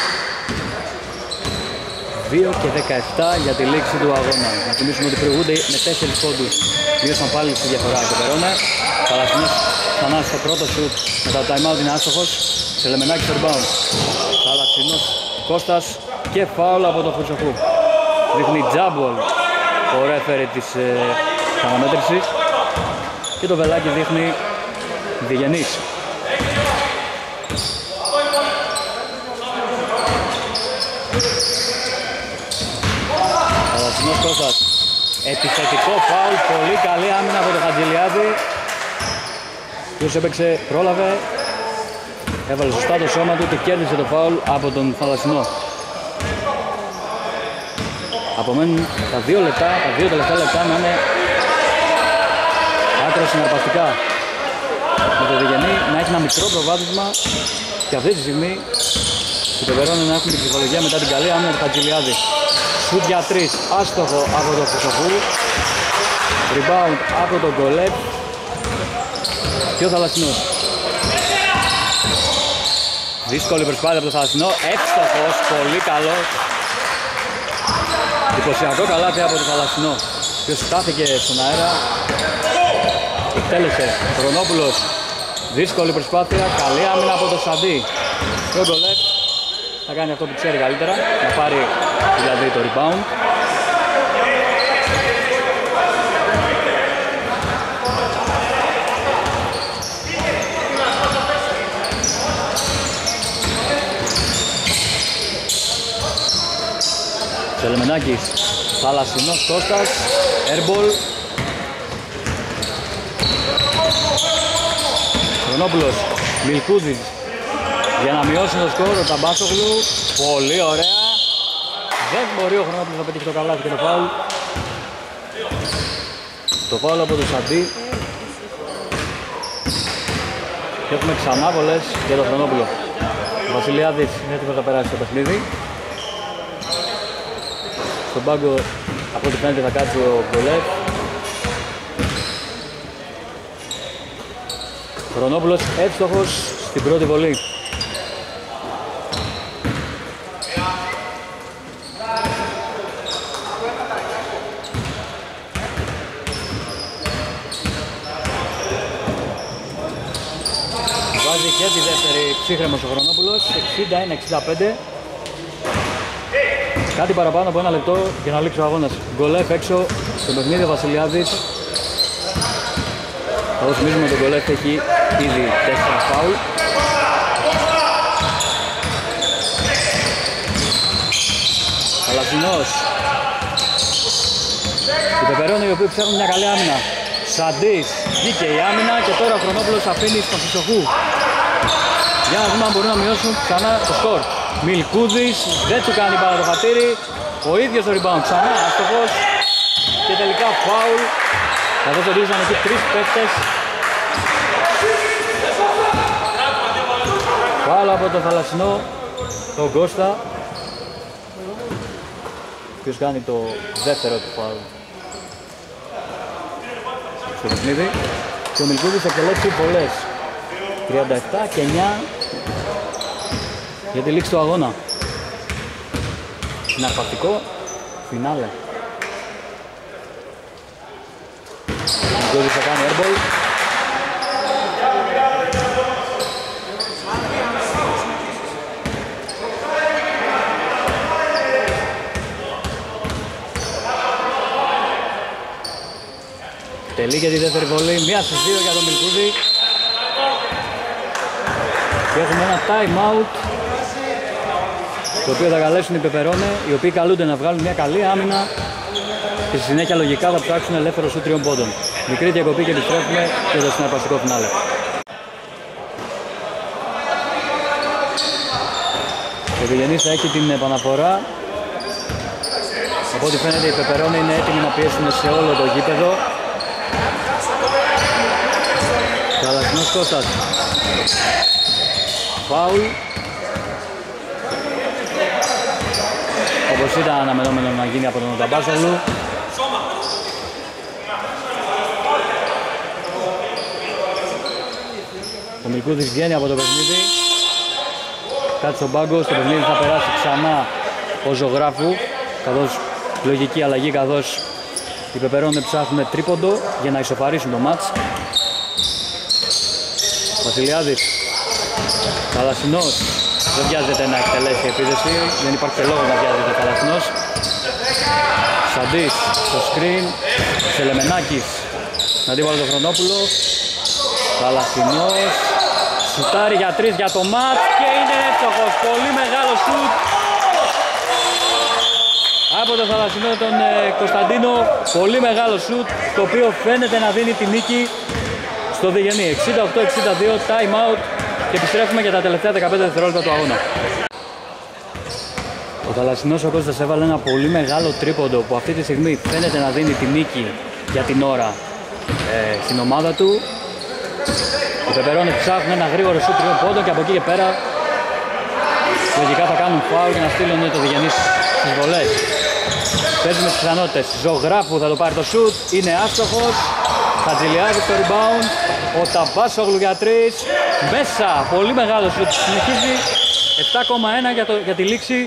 δύο και δεκαεπτά για τη λήξη του αγώνα. Να θυμίσουμε ότι προηγούνται με τέσσερις πόντους. Μείωσαν πάλι στη διαφορά και Περώνα. Καλαθινός ξανά στο πρώτο σουτ με τα time out είναι άστοχος. Σε Λεμενάκη στο rebound. Καλαθινός Κώστας και φάουλ από τον Χρυσοχού. Δείχνει τζάμπολ ο ρέφερι της ε, αναμέτρησης και το βελάκι δείχνει διγενής. Καλαθινός Κώστας, επιθετικό φάουλ, πολύ καλή άμυνα από τον Χατζηλιάδη. Ποιος έπαιξε, πρόλαβε, έβαλε σωστά το σώμα του και κέρδισε το φάουλ από τον Θαλασσινό. Απομένουν τα δύο λεπτά, τα δύο τελευταία λεπτά να είναι άκρα συναρπαστικά. Με το Διγενή να έχει ένα μικρό προβάδισμα και αυτή τη στιγμή οι Πεπερώνες να έχουν την ψυχολογία μετά την καλή άμυνα του Χατζηλιάδη. Σουτ για τρεις, άστοχο από τον Χρυσοχού. Rebound από τον Γκολέπ και ο Θαλασσινός. Δύσκολη προσπάθεια από τον Θαλασσινό, εύστοχος, πολύ καλός. Εντυπωσιακό καλάθι από τον Θαλασσινό, ο οποίος στάθηκε στον αέρα. Εκτέλεσε ο Χρονόπουλος, δύσκολη προσπάθεια, καλή άμυνα από τον Σαντί. Και ο Γκολέπ θα κάνει αυτό που ξέρει καλύτερα, να πάρει δηλαδή το rebound. Σελεμενάκης, Θαλασσινός Κώστας, airball. Χρονόπουλος, Μιλκούδης για να μειώσει το σκορ, ο Ταμπάσογλου, πολύ ωραία. Δεν μπορεί ο Χρονόπουλος να πετύχει το καλάθι και το φάουλ. Το φάουλ από τον Σαντί. Και έχουμε ξανά βολές για τον Χρονόπουλο. Ο Βασιλιάδης είναι έτοιμος να περάσει το παιχνίδι. Στον πάγκο από ό,τι φαίνεται θα κάτσει ο Γκολέφ. Χρονόπουλος εύστοχος στην πρώτη βολή. Βάζει και τη δεύτερη ψύχρεμος ο Χρονόπουλος, εξήντα ένα εξήντα πέντε. Κάτι παραπάνω από ένα λεπτό για να λήξει ο αγώνας. Γκολέφ έξω στο παιχνίδι, ο Βασιλιάδης. Θα θυμίζουμε ότι ο Γκολέφ έχει ήδη τέσσερα φάουλ. Θαλασσινός. Οι Πεπερώνοι οι οποίοι ψάχνουν μια καλή άμυνα. Σαντής, βγήκε η άμυνα και τώρα ο Χρονόπουλος αφήνει στον Φυσοχού. Για να δούμε αν μπορούν να μειώσουν ξανά το σκορ. Μιλκούδης, δεν του κάνει πάρα το χατήρι. Ο ίδιος το rebound ξανά, άστοχος. Και τελικά φάουλ. Καθώς ορίζαν εκεί τρεις παίκτες. Φάουλ από το Θαλασσινό, τον Κώστα. Ο οποίος κάνει το δεύτερο του φάουλ στο παιχνίδι. Και ο Μιλκούδης εκτελέσει πολλές. τριάντα επτά και εννιά για τη λήξη του αγώνα. Συναρπαστικό φινάλε. Ο Μιλκούδης θα κάνει airball. Τελεί και τη δεύτερη βολή, μία στις δύο για τον Μιλκούδη. Και έχουμε ένα time out, το οποίο θα καλέσουν οι Πεπερώνε, οι οποίοι καλούνται να βγάλουν μια καλή άμυνα και στη συνέχεια λογικά θα ψάξουν ελεύθερο σουτ τριών πόντων. Μικρή διακοπή και επιστρέφουμε και το συναρπαστικό φινάλε. Ο Βιγενής θα έχει την επαναφορά. Από ό,τι φαίνεται οι Πεπερώνε είναι έτοιμοι να πιέσουν σε όλο το γήπεδο. Θαλασσινός Κώστας. Φάουλ. Όπως ήταν αναμενόμενο να γίνει από τον Ταμπάσογλου. Ο Μιλκούδης βγαίνει από το παιχνίδι. Κάτι στον πάγκο, στο παιχνίδι θα περάσει ξανά ο Ζωγράφου. Καθώς λογική αλλαγή, καθώς οι Πεπερώνε ψάχνουν τρίποντο για να ισοφαρίσουν το μάτς. Βασιλιάδης. Θαλασσινός. Δεν βιάζεται να εκτελέσει επίδεση. Δεν υπάρχει και λόγο να βιάζεται ο Θαλασσινός. Σαντής στο screen. Σελεμενάκης. Να αντίπαλο τον Χρονόπουλο. Θαλασσινός. Σουτάρει για τρεις για το μάτς και είναι εύστοχος. Πολύ μεγάλο σουτ από τον Θαλασσινό τον ε, Κωνσταντίνο. Πολύ μεγάλο σουτ, το οποίο φαίνεται να δίνει τη νίκη στο Διγενή. εξήντα οκτώ εξήντα δύο, time out και επιστρέφουμε για τα τελευταία δεκαπέντε δευτερόλεπτα του αγώνα. Ο Θαλασσινός ο Κώστας έβαλε ένα πολύ μεγάλο τρίποντο που αυτή τη στιγμή φαίνεται να δίνει τη νίκη για την ώρα ε, στην ομάδα του. Οι Πεπερώνε ψάχνουν ένα γρήγορο σουτ τριών πόντων και από εκεί και πέρα λογικά θα κάνουν φάουλ για να στείλουν το Διγενής στις βολές. Παίζουμε τις πιθανότητες. Ζωγράφου θα το πάρει το σουτ, είναι άστοχος. Χατζηλιάδης το rebound. Ο Ταμπάσογλου για τρεις. Μέσα, πολύ μεγάλο σουτ. Συνεχίζει επτά κόμμα ένα για, για τη λήξη.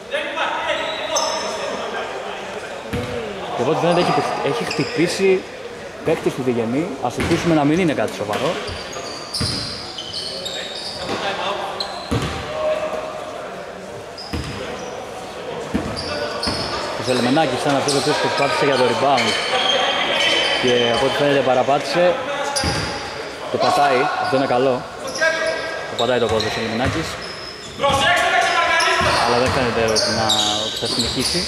Και οπότε φαίνεται έχει, έχει χτυπήσει παίκτης του Διγενή. Ας ελπίσουμε να μην είναι κάτι σοβαρό. Ο Σελεμενάκης ήταν αυτός ο οποίος προσπάθησε για το rebound και από ό,τι φαίνεται παραπάτησε. Το πατάει, αυτό είναι καλό. Το πατάει το πόδι ο Σελεμενάκης. Αλλά δεν φαίνεται ότι, να, ότι θα συνεχίσει.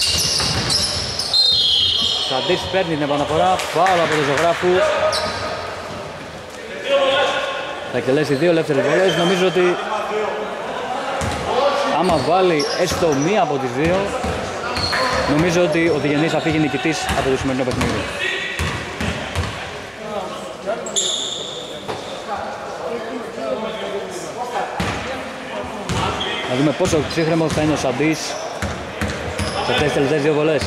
Σαντής παίρνει την επαναφορά, φάουλ από τον Ζωγράφου. Θα εκτελέσει δύο ελεύθερες βολές. Νομίζω ότι άμα βάλει έστω μία από τις δύο, νομίζω ότι ο Διγενής θα φύγει νικητής από το σημερινό παιχνίδι. Να δούμε πόσο ψύχρεμος θα είναι ο Σαντής σε αυτές τις τελευταίες δύο βολές.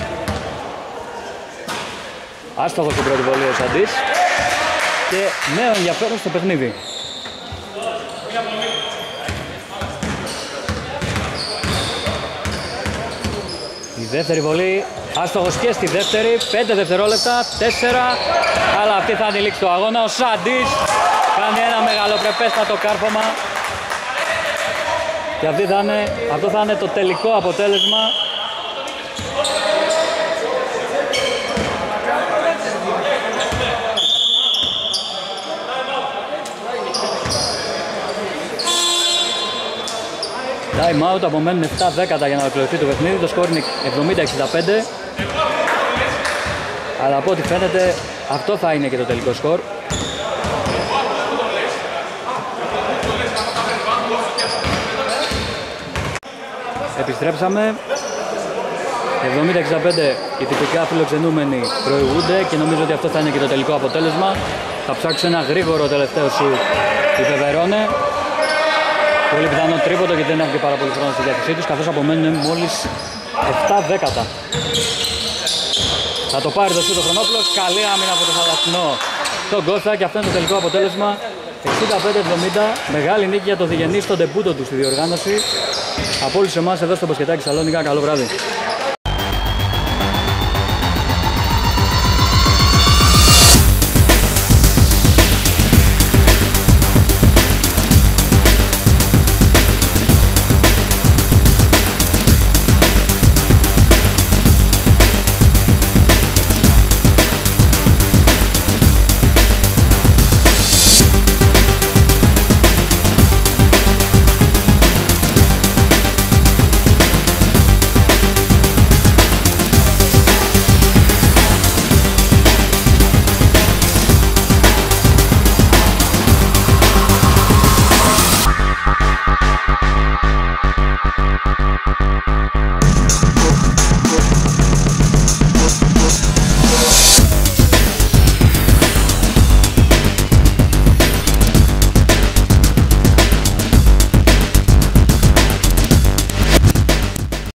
Άστοχος στην πρώτη βολή ο Σαντής και νέο ενδιαφέρον στο παιχνίδι. Η δεύτερη βολή, άστοχος και στη δεύτερη, πέντε δευτερόλεπτα, τέσσερα, αλλά αυτή θα είναι η λήξη του αγώνα. Ο Σαντής κάνει ένα μεγαλοπρεπέστατο κάρφωμα και αυτή θα είναι, αυτό θα είναι το τελικό αποτέλεσμα. Time out, απομένουν επτά δέκατα για να ολοκληρωθεί το παιχνίδι. Το σκορ είναι εβδομήντα εξήντα πέντε. Αλλά από ό,τι φαίνεται αυτό θα είναι και το τελικό σκορ. Επιστρέψαμε. εβδομήντα εξήντα πέντε οι τυπικά φιλοξενούμενοι προηγούνται και νομίζω ότι αυτό θα είναι και το τελικό αποτέλεσμα. Θα ψάξω ένα γρήγορο τελευταίο σου η Πεπερώνε. Πολύ πιθανό τρίποντο γιατί δεν έχουν και πάρα πολύ χρόνο στη διάθεσή τους, καθώς απομένουν μόλις επτά δέκατα. Θα το πάρει το σούτ ο Χρονόπουλος, καλή άμυνα από το Θαλασσινό τον Κώστα και αυτό είναι το τελικό αποτέλεσμα. εξήντα πέντε εβδομήντα, μεγάλη νίκη για το Διγενή στον ντεμπούτο του στη διοργάνωση. Από όλους εμάς εδώ στο Μπασκετάκι Σαλόνικα, καλό βράδυ.